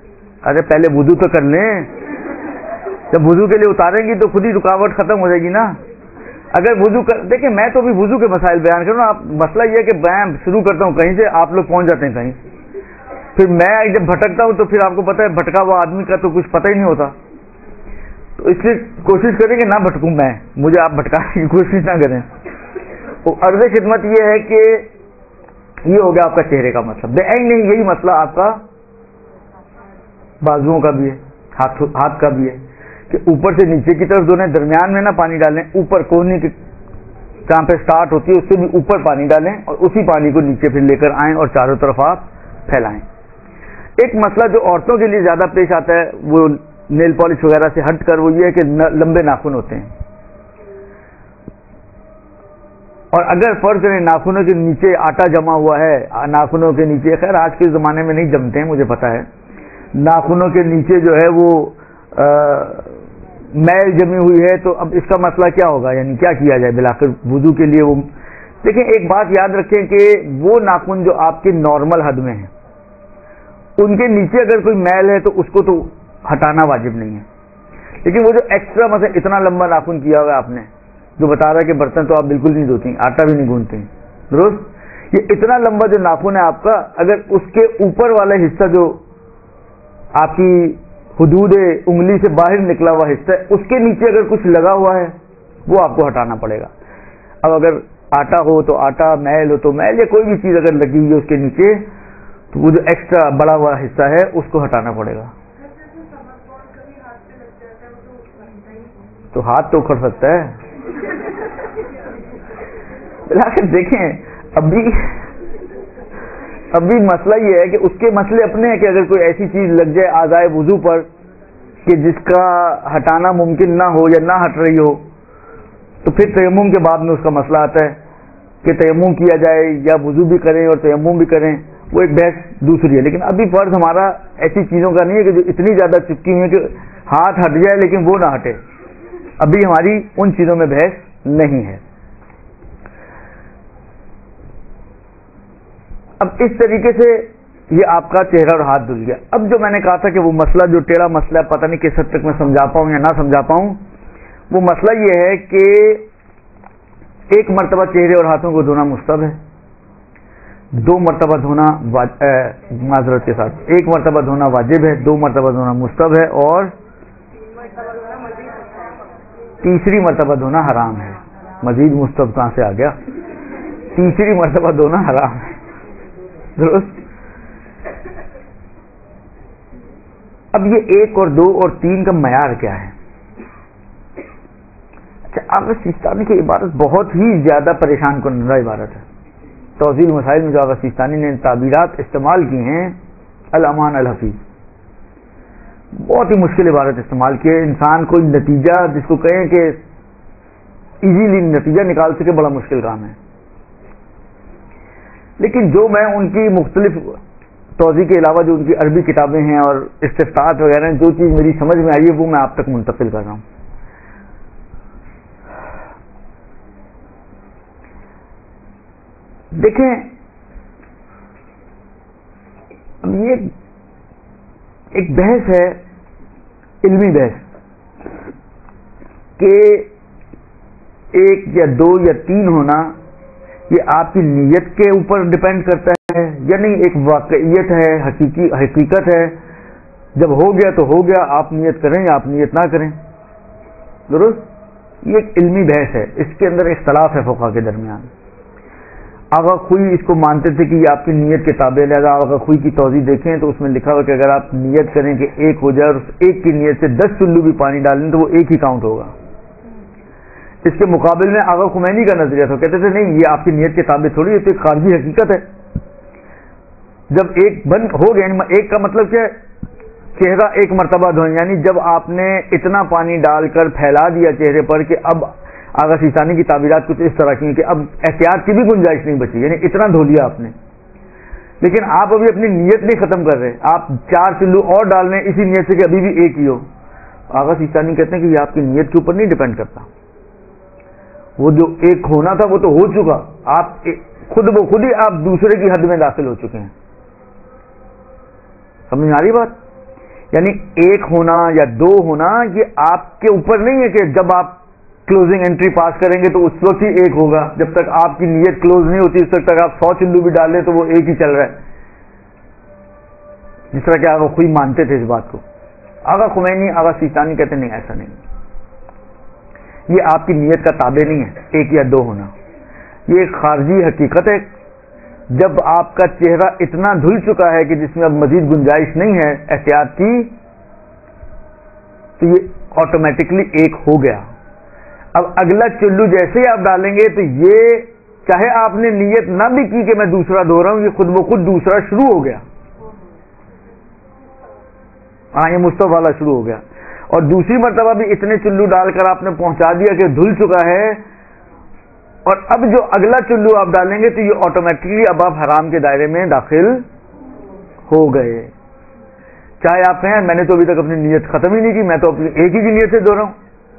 ارے پہلے وضو تو کر لیں. جب وضو کے لیے اتاریں گی تو خود ہی رکاوٹ ختم ہو جائے گی نا. اگر وضو دیکھیں میں تو ابھی وضو کے مسائل بیان کروں. آپ مسئلہ یہ ہے کہ میں شروع کرتا ہوں کہیں سے, آپ لوگ پہنچ جاتے ہیں کہیں, پھر میں جب بھٹکتا ہوں تو پھر آپ کو پتا ہے بھٹکا ہوا آدمی کا تو کچھ پتہ ہی نہیں ہوتا. تو اس لیے کوشش کریں کہ نہ بھٹکوں میں, مجھے آپ بھٹکانے کی کوشش نہ کریں. عرض خدمت یہ ہے کہ یہ ہو گیا آپ کا چہرے کا مسئلہ. بے عین نہیں, یہی مسئلہ آپ کا بازوؤں کا بھی ہے, ہاتھ کا بھی ہے کہ اوپر سے نیچے کی طرف دھونے, درمیان میں نہ پانی ڈالیں, اوپر کوہنی کی جہاں پہ سٹارٹ ہوتی ہے اس سے بھی اوپر پانی ڈالیں اور اسی پانی کو نیچے پھر لے کر آئیں اور چاروں طرف آپ پھیلائیں. ایک مسئلہ جو عورتوں کے لیے زیادہ پیش آتا ہے وہ نیل پالش وغیرہ سے ہٹ کر وہ یہ ہے کہ لمبے ناخن ہوتے ہیں, اور اگر فرض کریں ناخنوں کے نیچے آٹا جمع ہوا ہے, ناخنوں کے نیچے, خیر آج کے زمانے میں نہیں جمتے ہیں مجھے پتا ہے, ناخنوں کے نیچے جو ہے وہ میل جمی ہوئی ہے, تو اب اس کا مسئلہ کیا ہوگا, یعنی کیا کیا جائے بالآخر وضو کے لیے. وہ دیکھیں ایک بات یاد رکھیں کہ وہ ناخن جو آپ کے نارمل حد میں ہیں ان کے نیچے اگر کوئی میل ہے تو اس کو تو ہٹانا واجب نہیں ہے, لیکن وہ جو ایکسٹرا مثلا اتنا لمبا ناخن کیا ہوا ہے آپ نے, جو بتا رہا ہے کہ برتن تو آپ بالکل نہیں دھوتی, آٹا بھی نہیں گوندھتی, درست, یہ اتنا لمبا جو ناخن ہے آپ کا, اگر اس کے اوپر والا حصہ جو آپ کی حدود انگلی سے باہر نکلا ہوا حصہ ہے اس کے نیچے اگر کچھ لگا ہوا ہے وہ آپ کو ہٹانا پڑے گا. اب اگر آٹا ہو تو آٹا, میل ہو تو میل, یا کوئی بھی چیز اگر لگی ہوئی ہے اس کے نیچے تو وہ جو ایکسٹرا بڑا ہوا حصہ ہے اس کو ہٹانا پڑے گا. تو ہاتھ تو اکھڑ سکتا ہے. دیکھیں ابھی مسئلہ یہ ہے کہ اس کے مسئلے اپنے ہیں کہ اگر کوئی ایسی چیز لگ جائے اعضائے وضو پر کہ جس کا ہٹانا ممکن نہ ہو یا نہ ہٹ رہی ہو, تو پھر تیمم کے بعد میں اس کا مسئلہ آتا ہے کہ تیمم کیا جائے یا وضو بھی کریں اور تیمم بھی کریں, وہ ایک بحث دوسری ہے. لیکن ابھی فرض ہمارا ایسی چیزوں کا نہیں ہے کہ جو اتنی زیادہ چپکی ہوئی ہے کہ ہاتھ ہٹ جائے لیکن وہ نہ ہٹے, ابھی ہماری ان چیزوں میں بحث نہیں ہے. اب اس طریقے سے یہ آپ کا چہرہ اور ہاتھ دھل گیا. اب جو میں نے کہا تھا کہ وہ مسئلہ جو ٹیڑھا مسئلہ ہے, پتہ نہیں کس حد تک میں سمجھا پاؤں یا نہ سمجھا پاؤں, وہ مسئلہ یہ ہے کہ ایک مرتبہ چہرے اور ہاتھوں کو دھونا مستحب ہے, 2 مرتبہ دھونا معذرت کے ساتھ 1 مرتبہ دھونا واجب ہے, 2 مرتبہ دھونا مستحب ہے, اور 3ری مرتبہ دھونا حرام ہے. مزید مستحب کہاں سے آ گیا, 3ری مرتبہ دھونا حرام ہے, درست. اب یہ 1 اور 2 اور 3 کا معیار کیا ہے؟ اچھا, آغا سیستانی کی عبارت بہت ہی زیادہ پریشان کنندہ عبارت ہے. توضیح مسائل میں جو آغا سیستانی نے تعبیرات استعمال کی ہیں, الامان الحفیظ, بہت ہی مشکل عبارت استعمال کی ہے. انسان کوئی نتیجہ جس کو کہیں کہ ایزیلی نتیجہ نکال سکے بڑا مشکل کام ہے. لیکن جو میں ان کی مختلف توضیح کے علاوہ جو ان کی عربی کتابیں ہیں اور استفتاحات وغیرہ ہیں, جو چیز میری سمجھ میں آئی ہے وہ میں آپ تک منتقل کر رہا ہوں. دیکھیں اب یہ ایک بحث ہے, علمی بحث, کہ 1 یا 2 یا 3 ہونا یہ آپ کی نیت کے اوپر ڈپینڈ کرتا ہے یا نہیں, ایک واقعیت ہے, حقیقت ہے. جب ہو گیا تو ہو گیا, آپ نیت کریں یا آپ نیت نہ کریں, درست. یہ ایک علمی بحث ہے, اس کے اندر اختلاف ہے فقہا کے درمیان. آغا خوئی اس کو مانتے تھے کہ یہ آپ کی نیت کے تابع, لہذا آغا خوئی کی توضیح دیکھیں تو اس میں لکھا ہوا کہ اگر آپ نیت کریں کہ 1 ہو جائے اور اس 1 کی نیت سے 10 چلو بھی پانی ڈالیں تو وہ 1 ہی کاؤنٹ ہوگا. اس کے مقابل میں آغا خمینی کا نظریہ تھا, کہتے تھے نہیں, یہ آپ کی نیت کے تابع تھوڑی, یہ تو ایک خارجی حقیقت ہے. جب 1 بند ہو گیا, 1 کا مطلب کیا ہے, چہرہ 1 مرتبہ دھوئیں, یعنی جب آپ نے اتنا پانی ڈال کر پھیلا دیا چہرے پر کہ اب آغا سیستانی کی تعبیرات کچھ اس طرح کی ہیں کہ اب احتیاط کی بھی گنجائش نہیں بچی, یعنی اتنا دھو لیا آپ نے, لیکن آپ ابھی اپنی نیت نہیں ختم کر رہے, آپ 4 چلو اور ڈال رہے ہیں اسی نیت سے کہ ابھی بھی 1 ہی ہو. آغا سیستانی کہتے ہیں کہ یہ آپ کی نیت کے اوپر نہیں ڈیپینڈ کرتا, وہ جو 1 ہونا تھا وہ تو ہو چکا, آپ خود ہی آپ دوسرے کی حد میں داخل ہو چکے ہیں. سمجھ میں آ رہی بات؟ یعنی ایک ہونا یا دو ہونا یہ آپ کے اوپر نہیں ہے کہ جب آپ کلوزنگ انٹری پاس کریں گے تو اس وقت ہی ایک ہوگا. جب تک آپ کی نیت کلوز نہیں ہوتی اس وقت تک آپ 100 چلو بھی ڈال لیں تو وہ ایک ہی چل رہا ہے. جس طرح کہ آغا خوئی مانتے تھے اس بات کو. آغا خمینی آغا سیستانی کہتے نہیں ایسا نہیں, یہ آپ کی نیت کا تابع نہیں ہے ایک یا دو ہونا. یہ ایک خارجی حقیقت ہے. جب آپ کا چہرہ اتنا دھل چکا ہے کہ جس میں اب مزید گنجائش نہیں ہے احتیاط کی, تو یہ آٹومیٹکلی ایک ہو گیا. اب اگلا چلو جیسے ہی آپ ڈالیں گے تو یہ چاہے آپ نے نیت نہ بھی کی کہ میں دوسرا دھو رہا ہوں, یہ خود بخود دوسرا شروع ہو گیا. ہاں یہ مصطفیٰ والا شروع ہو گیا. اور دوسری مرتبہ بھی اتنے چلو ڈال کر آپ نے پہنچا دیا کہ دھل چکا ہے, اور اب جو اگلا چلو آپ ڈالیں گے تو یہ آٹومیٹکلی اب آپ حرام کے دائرے میں داخل ہو گئے. چاہے آپ کہیں میں نے تو ابھی تک اپنی نیت ختم ہی نہیں کی, میں تو اپنی ایک ہی کی نیت سے دھو رہا ہوں.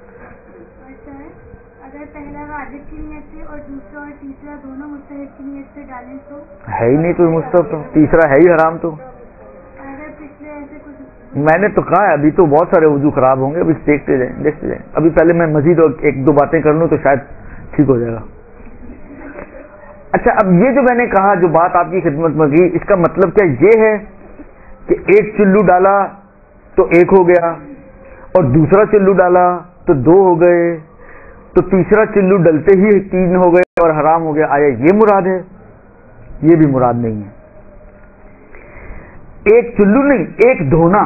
اگر پہلا واجب کی نیت سے اور دوسرا اور تیسرا دونوں مستحب کی نیت سے ڈالیں تو ہے ہی نہیں کوئی مستحب, تو تیسرا ہے ہی حرام. تو اگر پچھلے ایسے کچھ میں نے تو کہا ہے ابھی تو بہت سارے وضو خراب ہوں گے, ابھی دیکھتے جائیں. ابھی پہلے میں مزید ایک دو باتیں کر لوں تو شاید ٹھیک ہو جائے گا. اچھا, اب یہ جو میں نے کہا جو بات آپ کی خدمت میں کی, اس کا مطلب کیا یہ ہے کہ ایک چلو ڈالا تو ایک ہو گیا, اور دوسرا چلو ڈالا تو دو ہو گئے, تو تیسرا چلو ڈلتے ہی 3 ہو گئے اور حرام ہو گیا؟ آیا یہ مراد ہے؟ یہ بھی مراد نہیں ہے. ایک چلو نہیں, ایک دھونا.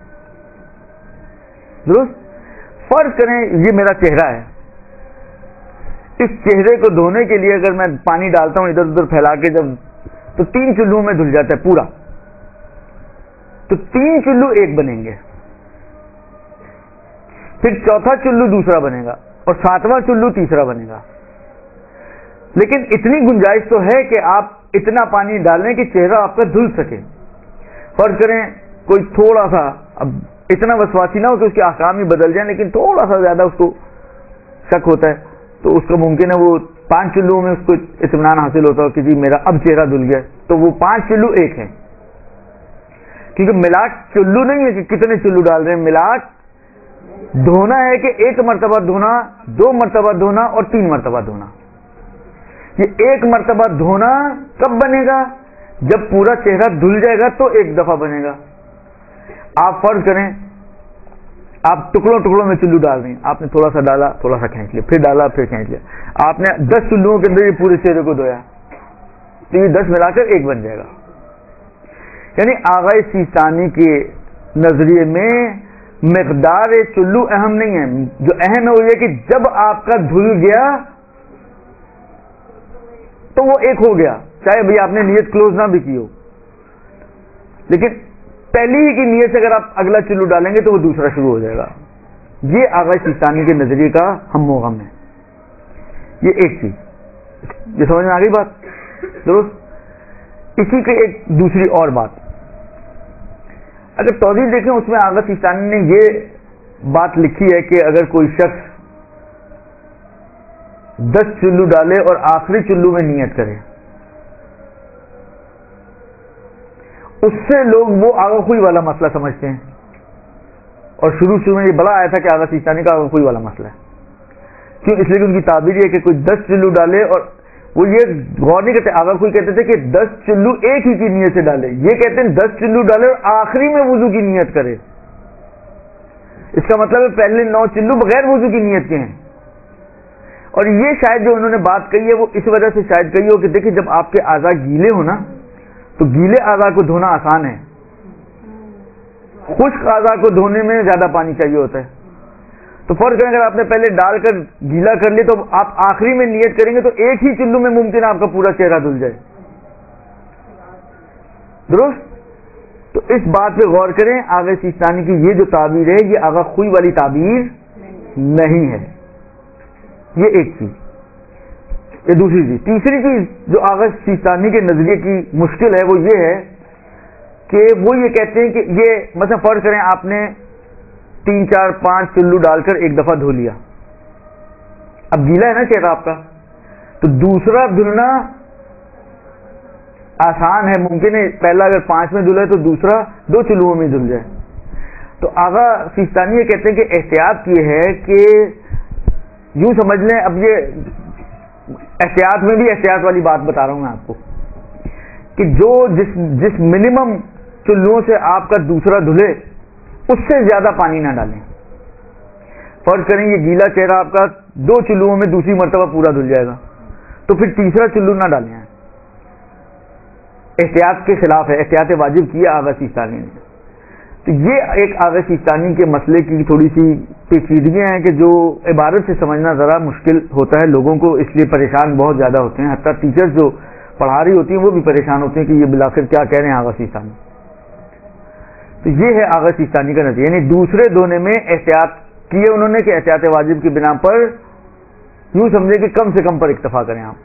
درست فرض کریں یہ میرا چہرہ ہے, اس چہرے کو دھونے کے لیے اگر میں پانی ڈالتا ہوں ادھر ادھر پھیلا کے جب, تو 3 چلو میں دھل جاتا ہے پورا. تو 3 چلو ایک بنیں گے, پھر چوتھا چلو دوسرا بنے گا, اور 7واں چلو تیسرا بنے گا. لیکن اتنی گنجائش تو ہے کہ آپ اتنا پانی ڈالیں کہ چہرہ آپ کا دھل سکے. فرض کریں کوئی تھوڑا سا, اب اتنا وسواسی نہ ہو کہ اس کے احکام ہی بدل جائیں, لیکن تھوڑا سا زیادہ اس کو شک ہوتا ہے, تو اس کا ممکن ہے وہ 5 چلو میں اس کو اطمینان حاصل ہوتا ہے کہ جی میرا اب چہرہ دھل گیا, تو وہ 5 چلو ایک ہیں. کیونکہ ملاٹ چلو نہیں ہے کہ کتنے چلو ڈال رہے ہیں, ملاٹ دھونا ہے کہ 1 مرتبہ دھونا, 2 مرتبہ دھونا اور 3 مرتبہ دھونا. یہ 1 مرتبہ دھونا کب بنے گا؟ جب پورا چہرہ دھل جائے گا تو 1 دفعہ بنے گا. آپ فرض کریں آپ ٹکڑوں ٹکڑوں میں چلو ڈال رہے ہیں, آپ نے تھوڑا سا ڈالا, تھوڑا سا کھینچ لیا, پھر ڈالا, پھر کھینچ لیا, آپ نے 10 چلوؤں کے اندر یہ پورے چہرے کو دھویا, تو یہ 10 ملا کر 1 بن جائے گا. یعنی آغا سیستانی کے نظریے میں مقدار چلو اہم نہیں ہے, جو اہم ہے وہ یہ کہ جب آپ کا دھل گیا تو وہ 1 ہو گیا, چاہے بھئی آپ نے نیت کلوز نہ بھی کی ہو. لیکن پہلی ہی کی نیت سے اگر آپ اگلا چلو ڈالیں گے تو وہ دوسرا شروع ہو جائے گا. یہ آغا سیستانی کے نظریے کا ہم و غم ہے. یہ ایک چیز, یہ سمجھ میں آ گئی بات؟ درست. اسی کے ایک دوسری اور بات اگر توضیح دیکھیں, اس میں آغا سیستانی نے یہ بات لکھی ہے کہ اگر کوئی شخص 10 چلو ڈالے اور آخری چلو میں نیت کرے, اس سے لوگ وہ آغا خوئی والا مسئلہ سمجھتے ہیں, اور شروع میں یہ بڑا آیا تھا کہ آغا سیستانی کا آغا خوئی والا مسئلہ ہے. کیوں؟ اس لیے کہ ان کی تعبیر یہ کہ کوئی 10 چلو ڈالے, اور وہ یہ غور نہیں کرتے. آغا خوئی کہتے تھے کہ 10 چلو ایک ہی کی نیت سے ڈالے, یہ کہتے ہیں 10 چلو ڈالے اور آخری میں وضو کی نیت کرے. اس کا مطلب ہے پہلے 9 چلو بغیر وضو کی نیت کے ہیں. اور یہ شاید جو انہوں نے بات کہی ہے وہ اس وجہ سے شاید کہی ہو کہ دیکھیں جب آپ کے اعضاء گیلے ہو نا تو گیلے اعضاء کو دھونا آسان ہے, خشک اعضاء کو دھونے میں زیادہ پانی چاہیے ہوتا ہے. تو فرض کریں اگر آپ نے پہلے ڈال کر گیلا کر لیا تو آپ آخری میں نیت کریں گے تو ایک ہی چلو میں ممکن ہے آپ کا پورا چہرہ دھل جائے. درست. تو اس بات پہ غور کریں, آغا سیستانی کی یہ جو تعبیر ہے یہ آغا خوئی والی تعبیر نہیں ہے. یہ ایک چیز. یہ دوسری چیز. تیسری چیز جو آغا سیستانی کے نظریے کی مشکل ہے وہ یہ ہے کہ وہ یہ کہتے ہیں کہ یہ مثلا فرض کریں آپ نے 3 4 5 چلو ڈال کر ایک دفعہ دھو لیا, اب گیلا ہے نا چہرہ آپ کا, تو دوسرا دھلنا آسان ہے, ممکن ہے پہلا اگر 5 میں دھلا ہے تو دوسرا 2 چلوؤں میں دھل جائے. تو آغا سیستانی یہ کہتے ہیں کہ احتیاط یہ ہے کہ یوں سمجھ لیں، اب یہ احتیاط میں بھی احتیاط والی بات بتا رہا ہوں میں آپ کو، کہ جو جس منیمم چلوؤں سے آپ کا دوسرا دھلے اس سے زیادہ پانی نہ ڈالیں. فرض کریں یہ گیلا چہرہ آپ کا 2 چلوؤں میں دوسری مرتبہ پورا دھل جائے گا، تو پھر تیسرا چلو نہ ڈالیں. احتیاط کے خلاف ہے، احتیاط واجب کی ہے آغا سیستانی نے. تو یہ ایک آغا سیستانی کے مسئلے کی تھوڑی سی پیچیدگیاں ہیں کہ جو عبارت سے سمجھنا ذرا مشکل ہوتا ہے لوگوں کو، اس لیے پریشان بہت زیادہ ہوتے ہیں. حتیٰ ٹیچرز جو پڑھا رہی ہوتی ہیں وہ بھی پریشان ہوتے ہیں کہ یہ بالآخر کیا کہہ رہے ہیں آغا سیستانی. تو یہ ہے آغا سیستانی کا نتیجہ، یعنی دوسرے دھونے میں احتیاط کیے انہوں نے کہ احتیاط واجب کی بنا پر یوں سمجھے کہ کم سے کم پر اکتفا کریں آپ.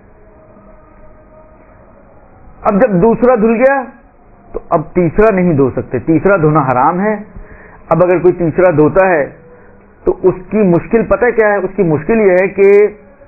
اب جب دوسرا دھل گیا تو اب تیسرا نہیں دھو سکتے، تیسرا دھونا حرام ہے. اب اگر کوئی تیسرا دھوتا ہے تو اس کی مشکل پتہ کیا ہے؟ اس کی مشکل یہ ہے کہ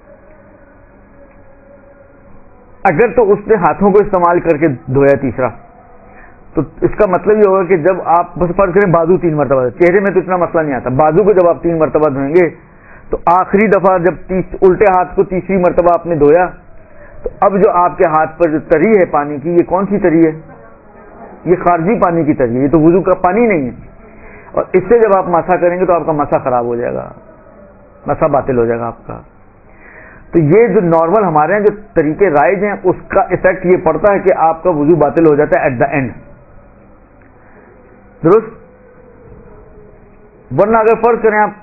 اگر تو اس نے ہاتھوں کو استعمال کر کے دھویا تیسرا، تو اس کا مطلب یہ ہوگا کہ جب آپ بس فرض کریں بازو 3 مرتبہ، چہرے میں تو اتنا مسئلہ نہیں آتا، بازو کو جب آپ 3 مرتبہ دھوئیں گے تو آخری دفعہ جب الٹے ہاتھ کو تیسری مرتبہ آپ نے دھویا تو اب جو آپ کے ہاتھ پر جو تری ہے پانی کی، یہ کون سی تری ہے؟ یہ خارجی پانی کی تری ہے، یہ تو وضو کا پانی نہیں ہے. اور اس سے جب آپ مسح کریں گے تو آپ کا مسح خراب ہو جائے گا، مسح باطل ہو جائے گا آپ کا. تو یہ جو نارمل ہمارے ہیں جو طریقے رائج ہیں اس کا افیکٹ یہ پڑتا ہے کہ آپ کا وضو باطل ہو جاتا ہے ایٹ دا اینڈ. درست؟ ورنہ اگر فرض کریں آپ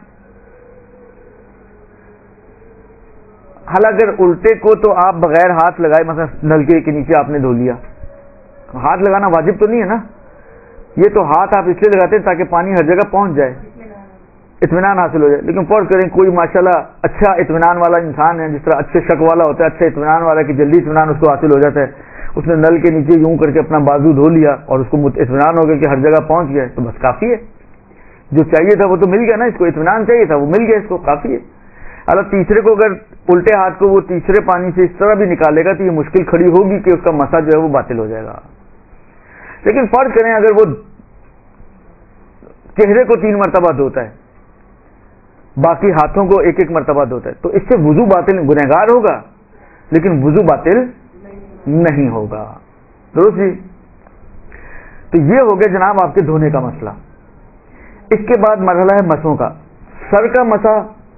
حالانکہ الٹے کو تو آپ بغیر ہاتھ لگائے مثلا نلکے کے نیچے آپ نے دھو لیا، ہاتھ لگانا واجب تو نہیں ہے نا، یہ تو ہاتھ آپ اس لیے لگاتے ہیں تاکہ پانی ہر جگہ پہنچ جائے، اطمینان حاصل ہو جائے. لیکن فرض کریں کوئی ماشاءاللہ اچھا اطمینان والا انسان ہے، جس طرح اچھے شک والا ہوتا ہے، اچھے اطمینان والا کہ جلدی اطمینان اس کو حاصل ہو جاتا ہے، اس نے نل کے نیچے یوں کر کے اپنا بازو دھو لیا اور اس کو اطمینان ہو گیا کہ ہر جگہ پہنچ گیا، تو بس کافی ہے. جو چاہیے تھا وہ تو مل گیا نا، اس کو اطمینان چاہیے تھا وہ مل گیا، اس کو کافی ہے. الگ تیسرے کو اگر الٹے ہاتھ کو وہ تیسرے پانی سے اس طرح بھی نکالے گا تو یہ مشکل کھڑی ہوگی کہ اس کا مسح جو ہے وہ باطل ہو جائے گا. لیکن فرض کریں اگر وہ چہرے کو 3 مرتبہ دھوتا ہے، باقی ہاتھوں کو 1 مرتبہ دھوتا ہے، تو اس سے وضو باطل، گنہگار ہوگا لیکن وضو باطل نہیں ہوگا. درست جی؟ تو یہ ہو گیا جناب آپ کے دھونے کا مسئلہ. اس کے بعد مرحلہ ہے مسحوں کا. سر کا مسح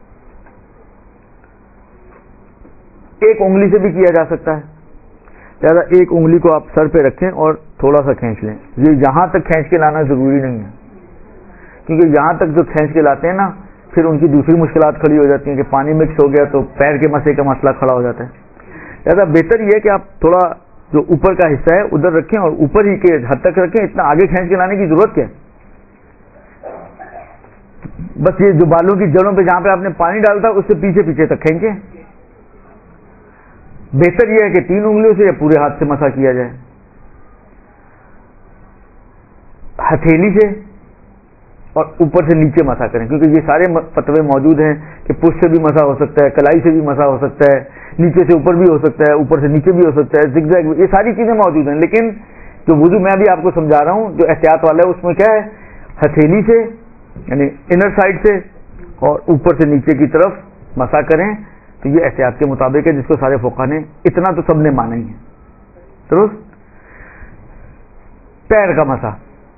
ایک انگلی سے بھی کیا جا سکتا ہے، لہٰذا ایک انگلی کو آپ سر پہ رکھیں اور تھوڑا سا کھینچ لیں. یہ یہاں تک کھینچ کے لانا ضروری نہیں ہے، کیونکہ یہاں تک جو کھینچ کے لاتے ہیں نا پھر ان کی دوسری مشکلات کھڑی ہو جاتی ہیں کہ پانی مکس ہو گیا تو پیر کے مسے کا مسئلہ کھڑا ہو جاتا ہے. لہٰذا بہتر یہ ہے کہ آپ تھوڑا جو اوپر کا حصہ ہے ادھر رکھیں اور اوپر ہی کے حد تک رکھیں. اتنا آگے کھینچ کے لانے کی ضرورت کیا ہے؟ بس یہ جو بالوں کی جڑوں پہ جہاں پہ آپ نے پانی ڈالتا اس سے پیچھے پیچھے تک کھینچیں. بہتر یہ ہے کہ 3 انگلیوں سے یا پورے ہاتھ سے مسح کیا جائے. ہتھیلی سے اور اوپر سے نیچے مسح کریں، کیونکہ یہ سارے فتوے موجود ہیں کہ پشت سے بھی مسح ہو سکتا ہے، کلائی سے بھی مسح ہو سکتا ہے، نیچے سے اوپر بھی ہو سکتا ہے، اوپر سے نیچے بھی ہو سکتا ہے، زگ زیگ، یہ ساری چیزیں موجود ہیں. لیکن جو وضو میں ابھی آپ کو سمجھا رہا ہوں جو احتیاط والا ہے اس میں کیا ہے؟ ہتھیلی سے یعنی انر سائڈ سے اور اوپر سے نیچے کی طرف مسح کریں. تو یہ احتیاط کے مطابق ہے جس کو سارے فقہا نے اتنا تو سب نے مانا ہی ہے. درست؟ پیر کا مسح.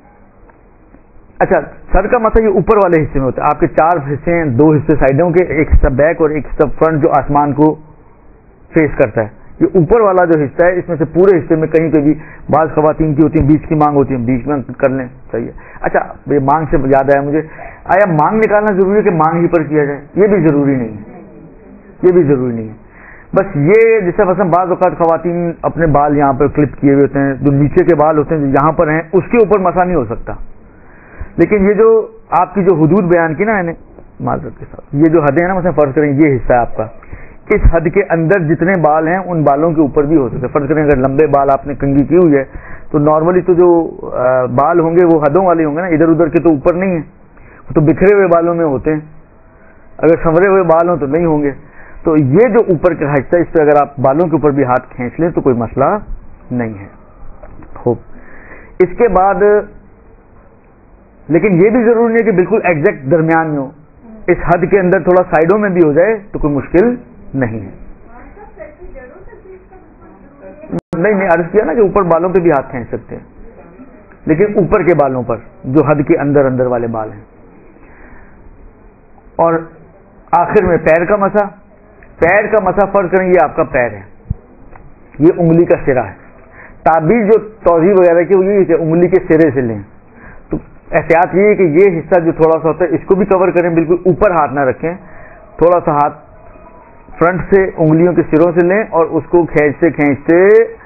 اچھا سر کا مسح یہ اوپر والے حصے میں ہوتا ہے. آپ کے 4 حصے ہیں، 2 حصے سائڈوں کے، ایک حصہ بیک اور ایک حصہ فرنٹ جو آسمان کو فیس کرتا ہے. یہ اوپر والا جو حصہ ہے اس میں سے پورے حصے میں کہیں پہ بھی بعض خواتین کی ہوتی ہیں بیچ کی مانگ ہوتی ہے، بیچ میں کر لیں چاہیے. اچھا یہ مانگ سے یاد آیا مجھے، آیا مانگ نکالنا ضروری ہے کہ مانگ ہی پر کیا جائے؟ یہ بھی ضروری نہیں ہے، یہ بھی ضروری نہیں ہے. بس یہ جیسے مثلا بعض اوقات خواتین اپنے بال یہاں پر کلپ کیے ہوئے ہوتے ہیں، جو نیچے کے بال ہوتے ہیں جو یہاں پر ہیں اس کے اوپر مسح نہیں ہو سکتا. لیکن یہ جو آپ کی جو حدود بیان کی نا میں نے معذرت کے ساتھ، یہ جو حدیں ہیں نا مثلا فرض کریں یہ حصہ ہے آپ کا، اس حد کے اندر جتنے بال ہیں ان بالوں کے اوپر بھی ہو سکتے ہیں. فرض کریں اگر لمبے بال آپ نے کنگھی کی ہوئی ہے تو نارملی تو جو بال ہوں گے وہ حدوں والے ہوں گے نا، ادھر ادھر کے تو اوپر نہیں ہیں، وہ تو بکھرے ہوئے بالوں میں ہوتے ہیں. اگر سنورے ہوئے بال ہوں تو نہیں ہوں گے. تو یہ جو اوپر کا حصہ اس پہ اگر آپ بالوں کے اوپر بھی ہاتھ کھینچ لیں تو کوئی مسئلہ نہیں ہے. خوب. اس کے بعد لیکن یہ بھی ضروری نہیں ہے کہ بالکل ایگزیکٹ درمیان میں ہو، اس حد کے اندر تھوڑا سائڈوں میں بھی ہو جائے تو کوئی مشکل نہیں ہے. نہیں عرض کیا نا کہ اوپر بالوں پہ بھی ہاتھ کھینچ سکتے ہیں، لیکن اوپر کے بالوں پر جو حد کے اندر والے بال ہیں. اور آخر میں پیر کا مسا. پیر کا مسا فرض کریں یہ آپ کا پیر ہے، یہ انگلی کا سرا ہے. تعبیر جو توضیح وغیرہ کی وہ یہ کہ انگلی کے سرے سے لیں. تو احتیاط یہ ہے کہ یہ حصہ جو تھوڑا سا ہوتا ہے اس کو بھی کور کریں، بالکل اوپر ہاتھ نہ رکھیں، تھوڑا سا ہاتھ فرنٹ سے انگلیوں کے سروں سے لیں اور اس کو کھینچتے کھینچتے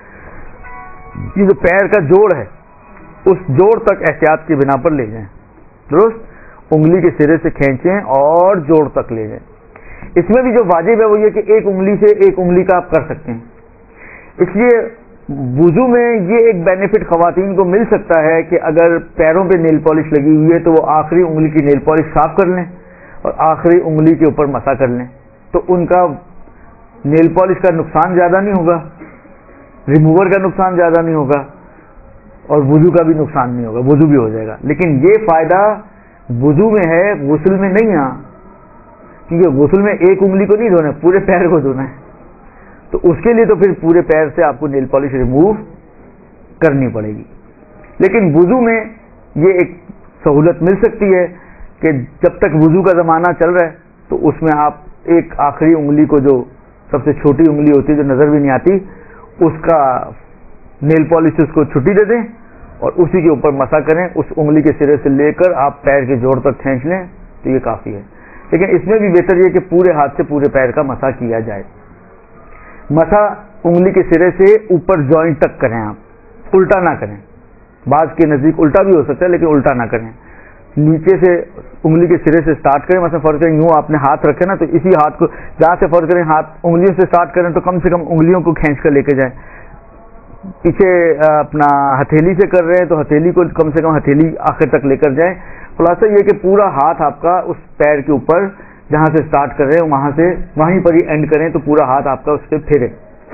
یہ جو پیر کا جوڑ ہے اس جوڑ تک احتیاط کی بنا پر لے جائیں. درست انگلی کے سرے سے کھینچیں اور جوڑ تک لے جائیں. اس میں بھی جو واجب ہے وہ یہ کہ ایک انگلی سے ایک انگلی کا آپ کر سکتے ہیں. اس لیے وضو میں یہ ایک بینیفٹ خواتین کو مل سکتا ہے کہ اگر پیروں پہ نیل پالش لگی ہوئی ہے تو وہ آخری انگلی کی نیل پالش صاف کر لیں اور آخری انگلی کے اوپر مسا کر لیں، تو ان کا نیل پالش کا نقصان زیادہ نہیں ہوگا، ریموور کا نقصان زیادہ نہیں ہوگا اور وضو کا بھی نقصان نہیں ہوگا، وضو بھی ہو جائے گا. لیکن یہ فائدہ وضو میں ہے، غسل میں نہیں ہے، کیونکہ غسل میں ایک انگلی کو نہیں دھونا ہے، پورے پیر کو دھونا ہے. تو اس کے لیے تو پھر پورے پیر سے آپ کو نیل پالش ریموو کرنی پڑے گی. لیکن وضو میں یہ ایک سہولت مل سکتی ہے کہ جب تک وضو کا زمانہ چل رہا ہے تو اس میں آپ ایک آخری انگلی کو جو سب سے چھوٹی انگلی ہوتی ہے جو نظر بھی نہیں آتی اس کا نیل پالش سے اس کو چھٹی دے دیں اور اسی کے اوپر مسا کریں. اس انگلی کے سرے سے لے کر آپ پیر کے جوڑ تک کھینچ لیں تو یہ کافی ہے. لیکن اس میں بھی بہتر یہ کہ پورے ہاتھ سے پورے پیر کا مسا کیا جائے. مسا انگلی کے سرے سے اوپر جوائنٹ تک کریں، آپ الٹا نہ کریں. بعض کے نزدیک الٹا بھی ہو سکتا ہے لیکن الٹا نہ کریں. نیچے سے انگلی کے سرے سے سٹارٹ کریں. مثلا فرض کریں یوں آپ نے ہاتھ رکھے نا تو اسی ہاتھ کو جہاں سے فرض کریں ہاتھ انگلیوں سے سٹارٹ کریں تو کم سے کم انگلیوں کو کھینچ کر لے کے جائیں. پیچھے اپنا ہتھیلی سے کر رہے ہیں تو ہتھیلی کو کم سے کم ہتھیلی آخر تک لے کر جائیں. خلاصہ یہ کہ پورا ہاتھ آپ کا اس پیر کے اوپر جہاں سے سٹارٹ کر رہے ہیں وہاں سے وہیں پر ہی اینڈ کریں تو پورا ہاتھ آپ کا اس پہ پھرے.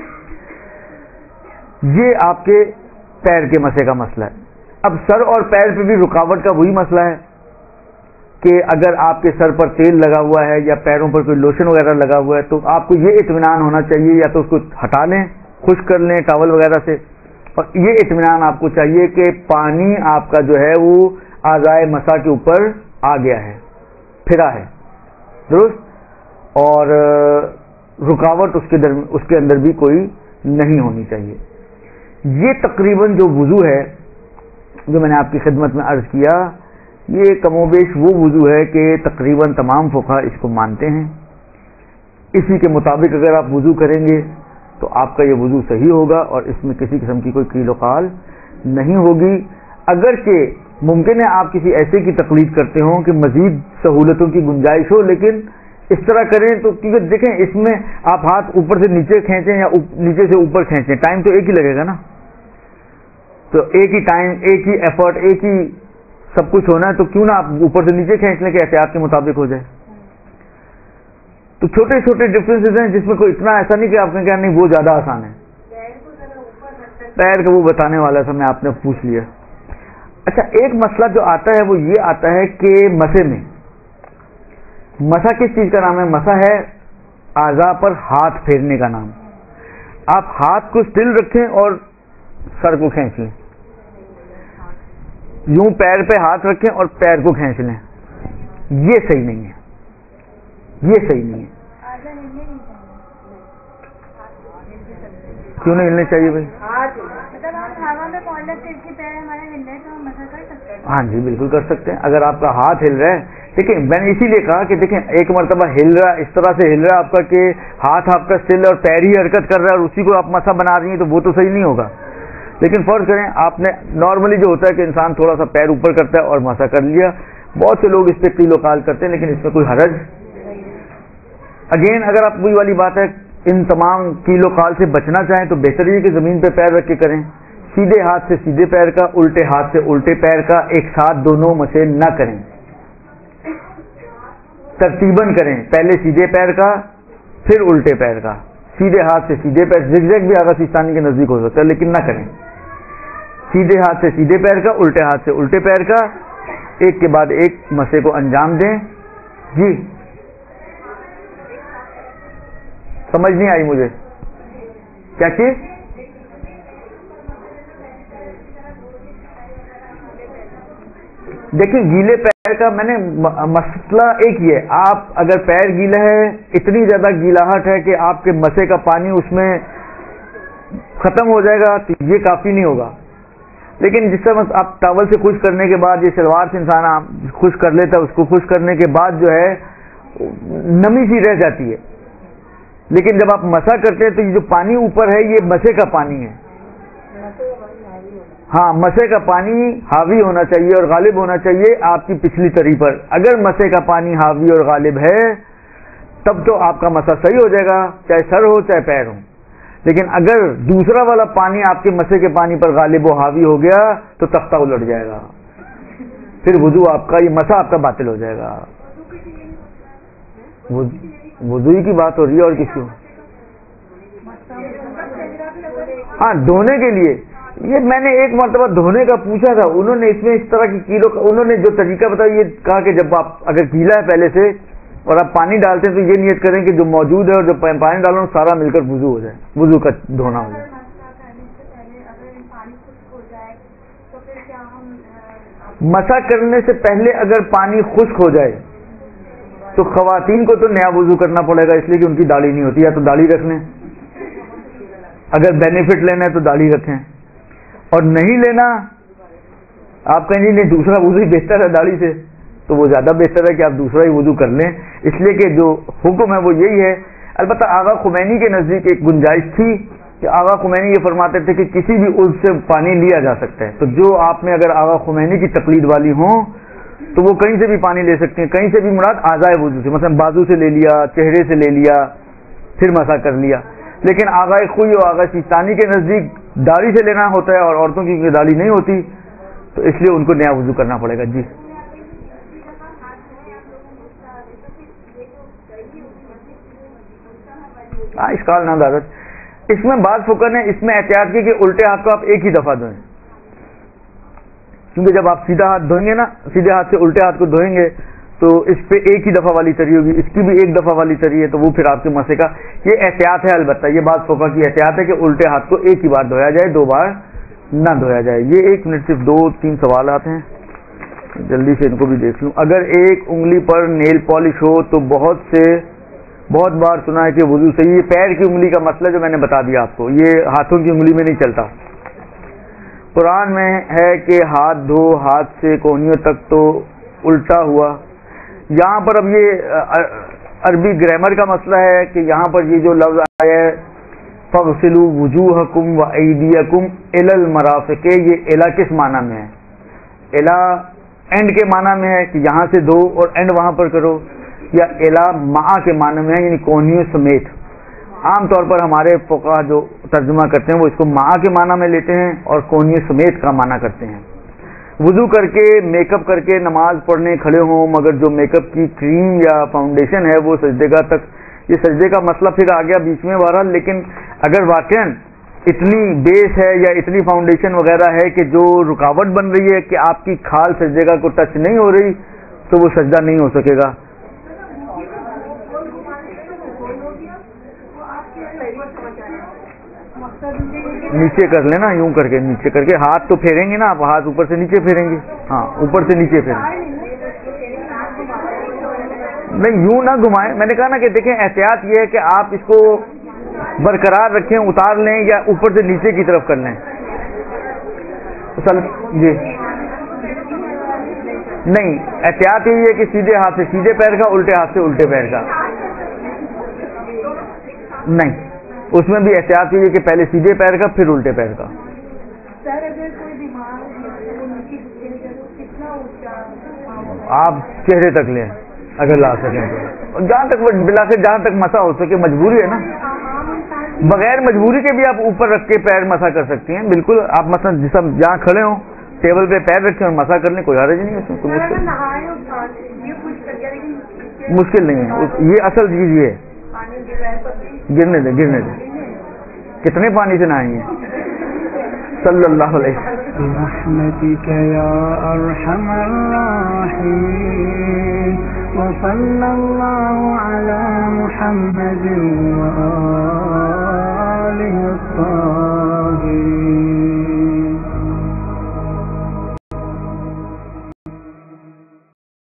یہ آپ کے پیر کے مسے کا مسئلہ ہے. اب سر اور پیر پہ بھی رکاوٹ کا وہی مسئلہ ہے کہ اگر آپ کے سر پر تیل لگا ہوا ہے یا پیروں پر کوئی لوشن وغیرہ لگا ہوا ہے تو آپ کو یہ اطمینان ہونا چاہیے یا تو اس کو ہٹا لیں، خشک کر لیں ٹاول وغیرہ سے، اور یہ اطمینان آپ کو چاہیے کہ پانی آپ کا جو ہے وہ اعضائے مسا کے اوپر آ گیا ہے، پھرا ہے. درست. اور رکاوٹ اس کے اندر بھی کوئی نہیں ہونی چاہیے. یہ تقریباً جو وضو ہے جو میں نے آپ کی خدمت میں عرض کیا یہ کم و بیش وہ وضو ہے کہ تقریباً تمام فقہا اس کو مانتے ہیں. اسی کے مطابق اگر آپ وضو کریں گے تو آپ کا یہ وضو صحیح ہوگا اور اس میں کسی قسم کی کوئی قیل و قال نہیں ہوگی. اگرچہ ممکن ہے آپ کسی ایسے کی تقلید کرتے ہوں کہ مزید سہولتوں کی گنجائش ہو، لیکن اس طرح کریں تو کیونکہ دیکھیں اس میں آپ ہاتھ اوپر سے نیچے کھینچیں یا نیچے سے اوپر کھینچیں ٹائم تو ایک ہی لگے گا نا. تو ایک ہی ٹائم، ایک ہی ایفرٹ، ایک ہی سب کچھ ہونا ہے تو کیوں نہ آپ اوپر سے نیچے کھینچ لیں کہ احتیاط کے مطابق ہو جائے. تو چھوٹے چھوٹے ڈفرینسز ہیں جس میں کوئی اتنا ایسا نہیں کہ آپ نے کہا نہیں وہ زیادہ آسان ہے. پیر کا وہ بتانے والا تھا میں آپ نے پوچھ لیا. اچھا ایک مسئلہ جو آتا ہے وہ یہ آتا ہے کہ مسے میں مسا کس چیز کا نام ہے؟ مسا ہے اعضاء پر ہاتھ پھیرنے کا نام. آپ ہاتھ کو اسٹل رکھیں اور سر کو کھینچ لیں، یوں پیر پہ ہاتھ رکھیں اور پیر کو کھینچ لیں. یہ صحیح نہیں ہے، یہ صحیح نہیں ہے. کیوں نہیں ہلنے چاہیے بھائی؟ ہاں جی بالکل کر سکتے ہیں. اگر آپ کا ہاتھ ہل رہا ہے، دیکھیں میں نے اسی لیے کہا کہ دیکھیں ایک مرتبہ ہل رہا ہے، اس طرح سے ہل رہا ہے آپ کا کہ ہاتھ آپ کا اسٹل اور پیر ہی حرکت کر رہا ہے اور اسی کو آپ مسا بنا رہی ہیں تو وہ تو صحیح نہیں ہوگا. لیکن فرض کریں آپ نے نارملی جو ہوتا ہے کہ انسان تھوڑا سا پیر اوپر کرتا ہے اور مسا کر لیا. بہت سے لوگ اس پہ قیل و قال کرتے ہیں لیکن اس میں کوئی حرج. اگین اگر آپ وہی والی بات ہے ان تمام قیل و قال سے بچنا چاہیں تو بہتر یہ کہ زمین پہ پیر رکھ کے کریں. سیدھے ہاتھ سے سیدھے پیر کا، الٹے ہاتھ سے الٹے پیر کا ایک ساتھ دونوں مسے نہ کریں، ترتیباً کریں. پہلے سیدھے پیر کا پھر الٹے پیر کا، سیدھے ہاتھ سے سیدھے پیر. زگزگ بھی آغا سیستانی کے نزدیک ہو سکتا ہے لیکن نہ کریں. سیدھے ہاتھ سے سیدھے پیر کا، الٹے ہاتھ سے الٹے پیر کا، ایک کے بعد ایک مسے کو انجام دیں. جی سمجھ نہیں آئی مجھے کیا چیز؟ دیکھیں گیلے پیر کا میں نے مسئلہ ایک ہی ہے. آپ اگر پیر گیلا ہے, اتنی زیادہ گیلاہٹ ہے کہ آپ کے مسے کا پانی اس میں ختم ہو جائے گا, تو یہ کافی نہیں ہوگا. لیکن جس طرح آپ ٹاول سے خشک کرنے کے بعد, یہ شلوار سے انسان خشک کر لیتا ہے, اس کو خشک کرنے کے بعد جو ہے نمی سی رہ جاتی ہے. لیکن جب آپ مسا کرتے ہیں تو یہ جو پانی اوپر ہے یہ مسے کا پانی ہے. ہاں, مسے کا پانی حاوی ہونا چاہیے اور غالب ہونا چاہیے آپ کی پچھلی تری پر. اگر مسے کا پانی حاوی اور غالب ہے تب تو آپ کا مسا صحیح ہو جائے گا, چاہے سر ہو چاہے پیر ہو. لیکن اگر دوسرا والا پانی آپ کے مسے کے پانی پر غالب و حاوی ہو گیا تو تختہ الٹ جائے گا, پھر وضو آپ کا, یہ مسا آپ کا باطل ہو جائے گا. وضو کی بات ہو رہی ہے اور کسی ہاں دھونے کے لیے. یہ میں نے ایک مرتبہ دھونے کا پوچھا تھا, انہوں نے اس میں اس طرح کی کیلو, انہوں نے جو طریقہ بتایا یہ کہا کہ جب آپ اگر گیلا ہے پہلے سے اور آپ پانی ڈالتے ہیں تو یہ نیت کریں کہ جو موجود ہے اور جو پانی ڈالو سارا مل کر وضو ہو جائے, وضو کا دھونا ہو جائے. مسا کرنے سے پہلے اگر پانی خشک ہو جائے تو خواتین کو تو نیا وضو کرنا پڑے گا, اس لیے کہ ان کی داڑھی نہیں ہوتی, یا تو داڑھی رکھ لیں, اگر بینیفٹ لینا ہے تو داڑھی رکھیں, اور نہیں لینا آپ کہیں جی نہیں دوسرا وضو ہی بہتر ہے داڑھی سے, تو وہ زیادہ بہتر ہے کہ آپ دوسرا ہی وضو کر لیں, اس لیے کہ جو حکم ہے وہ یہی ہے. البتہ آغا خمینی کے نزدیک ایک گنجائش تھی کہ آغا خمینی یہ فرماتے تھے کہ کسی بھی عضو سے پانی لیا جا سکتا ہے. تو جو آپ میں اگر آغا خمینی کی تقلید والی ہوں تو وہ کہیں سے بھی پانی لے سکتے ہیں, کہیں سے بھی مراد اعضائے وضو سے, مثلا بازو سے لے لیا, چہرے سے لے لیا, پھر مسا کر لیا. لیکن آغا خوئی اور آغا سیستانی کے نزدیک داڑھی سے لینا ہوتا ہے, اور عورتوں کی داڑھی نہیں ہوتی, تو اس لیے ان کو نیا وضو کرنا پڑے گا. جی ہاں اشکال نہ دارت. اس میں بعض فقہ نے اس میں احتیاط کی کہ الٹے ہاتھ کو آپ ایک ہی دفعہ دھوئیں, کیونکہ جب آپ سیدھا ہاتھ دھوئیں گے نا, سیدھے ہاتھ سے الٹے ہاتھ کو دھوئیں گے تو اس پہ ایک ہی دفعہ والی تری ہوگی, اس کی بھی ایک دفعہ والی تری ہے, تو وہ پھر آپ کے مسے کا یہ احتیاط ہے. البتہ یہ بات فقہ کی احتیاط ہے کہ الٹے ہاتھ کو ایک ہی بار دھویا جائے, دو بار نہ دھویا جائے. یہ ایک منٹ صرف 2-3 سوالات ہیں, جلدی سے ان کو بھی دیکھ لوں. اگر ایک انگلی پر نیل پالش ہو تو بہت بار سنا ہے کہ وضو صحیح. یہ پیر کی انگلی کا مسئلہ جو میں نے بتا دیا آپ کو, یہ ہاتھوں کی انگلی میں نہیں چلتا. قرآن میں ہے کہ ہاتھ دھو ہاتھ سے کونیوں تک, تو الٹا ہوا. یہاں پر اب یہ عربی گرامر کا مسئلہ ہے کہ یہاں پر یہ جو لفظ آیا ہے فَغْسِلُوا وُجُوهَكُمْ وَأَيْدِيَكُمْ إِلَى الْمَرَافِقِ, یہ الا کس معنی میں ہے؟ الا اینڈ کے معنی میں ہے کہ یہاں سے دھو اور اینڈ وہاں پر کرو, یا الا مع کے معنی میں ہے یعنی کونیوں سمیت. عام طور پر ہمارے فقہا جو ترجمہ کرتے ہیں وہ اس کو مع کے معنی میں لیتے ہیں اور کونیوں سمیت کا معنی کرتے ہیں. وضو کر کے میک اپ کر کے نماز پڑھنے کھڑے ہوں, مگر جو میک اپ کی کریم یا فاؤنڈیشن ہے وہ سجدے گاہ تک, یہ سجدے کا مسئلہ پھر آ گیا بیچ میں بہرحال. لیکن اگر واقعا اتنی بیس ہے یا اتنی فاؤنڈیشن وغیرہ ہے کہ جو رکاوٹ بن رہی ہے کہ آپ کی کھال سجدے گاہ کو ٹچ نہیں ہو رہی, تو وہ سجدہ نہیں ہو سکے گا. نیچے کر لینا, یوں کر کے نیچے کر کے, ہاتھ تو پھیریں گے نا آپ, ہاتھ اوپر سے نیچے پھیریں گے, ہاں اوپر سے نیچے پھیریں گے, نہیں یوں نہ گھمائیں. میں نے کہا نا کہ دیکھیں احتیاط یہ ہے کہ آپ اس کو برقرار رکھیں, اتار لیں یا اوپر سے نیچے کی طرف کر لیں. جی نہیں, احتیاط یہی ہے کہ سیدھے ہاتھ سے سیدھے پیر کا, الٹے ہاتھ سے الٹے پیر کا. نہیں, اس میں بھی احتیاط یہی ہے کہ پہلے سیدھے پیر کا پھر الٹے پیر کا. آپ چہرے تک لیں اگر لا سکیں تو, جہاں تک بلا کے جہاں تک مسا ہو سکے. مجبوری ہے نا, بغیر مجبوری کے بھی آپ اوپر رکھ کے پیر مسا کر سکتی ہیں. بالکل آپ مثلا جسم جہاں کھڑے ہوں ٹیبل پہ پیر رکھیں اور مسا کر لیں, کوئی حرج نہیں ہے, مشکل نہیں ہے. یہ اصل چیز یہ ہے, گرنے دیں. کتنے پانی سے نہائیں گے؟ صلی اللہ علیہ برحمتك يا أرحم الراحمين وصلى الله على محمد وآله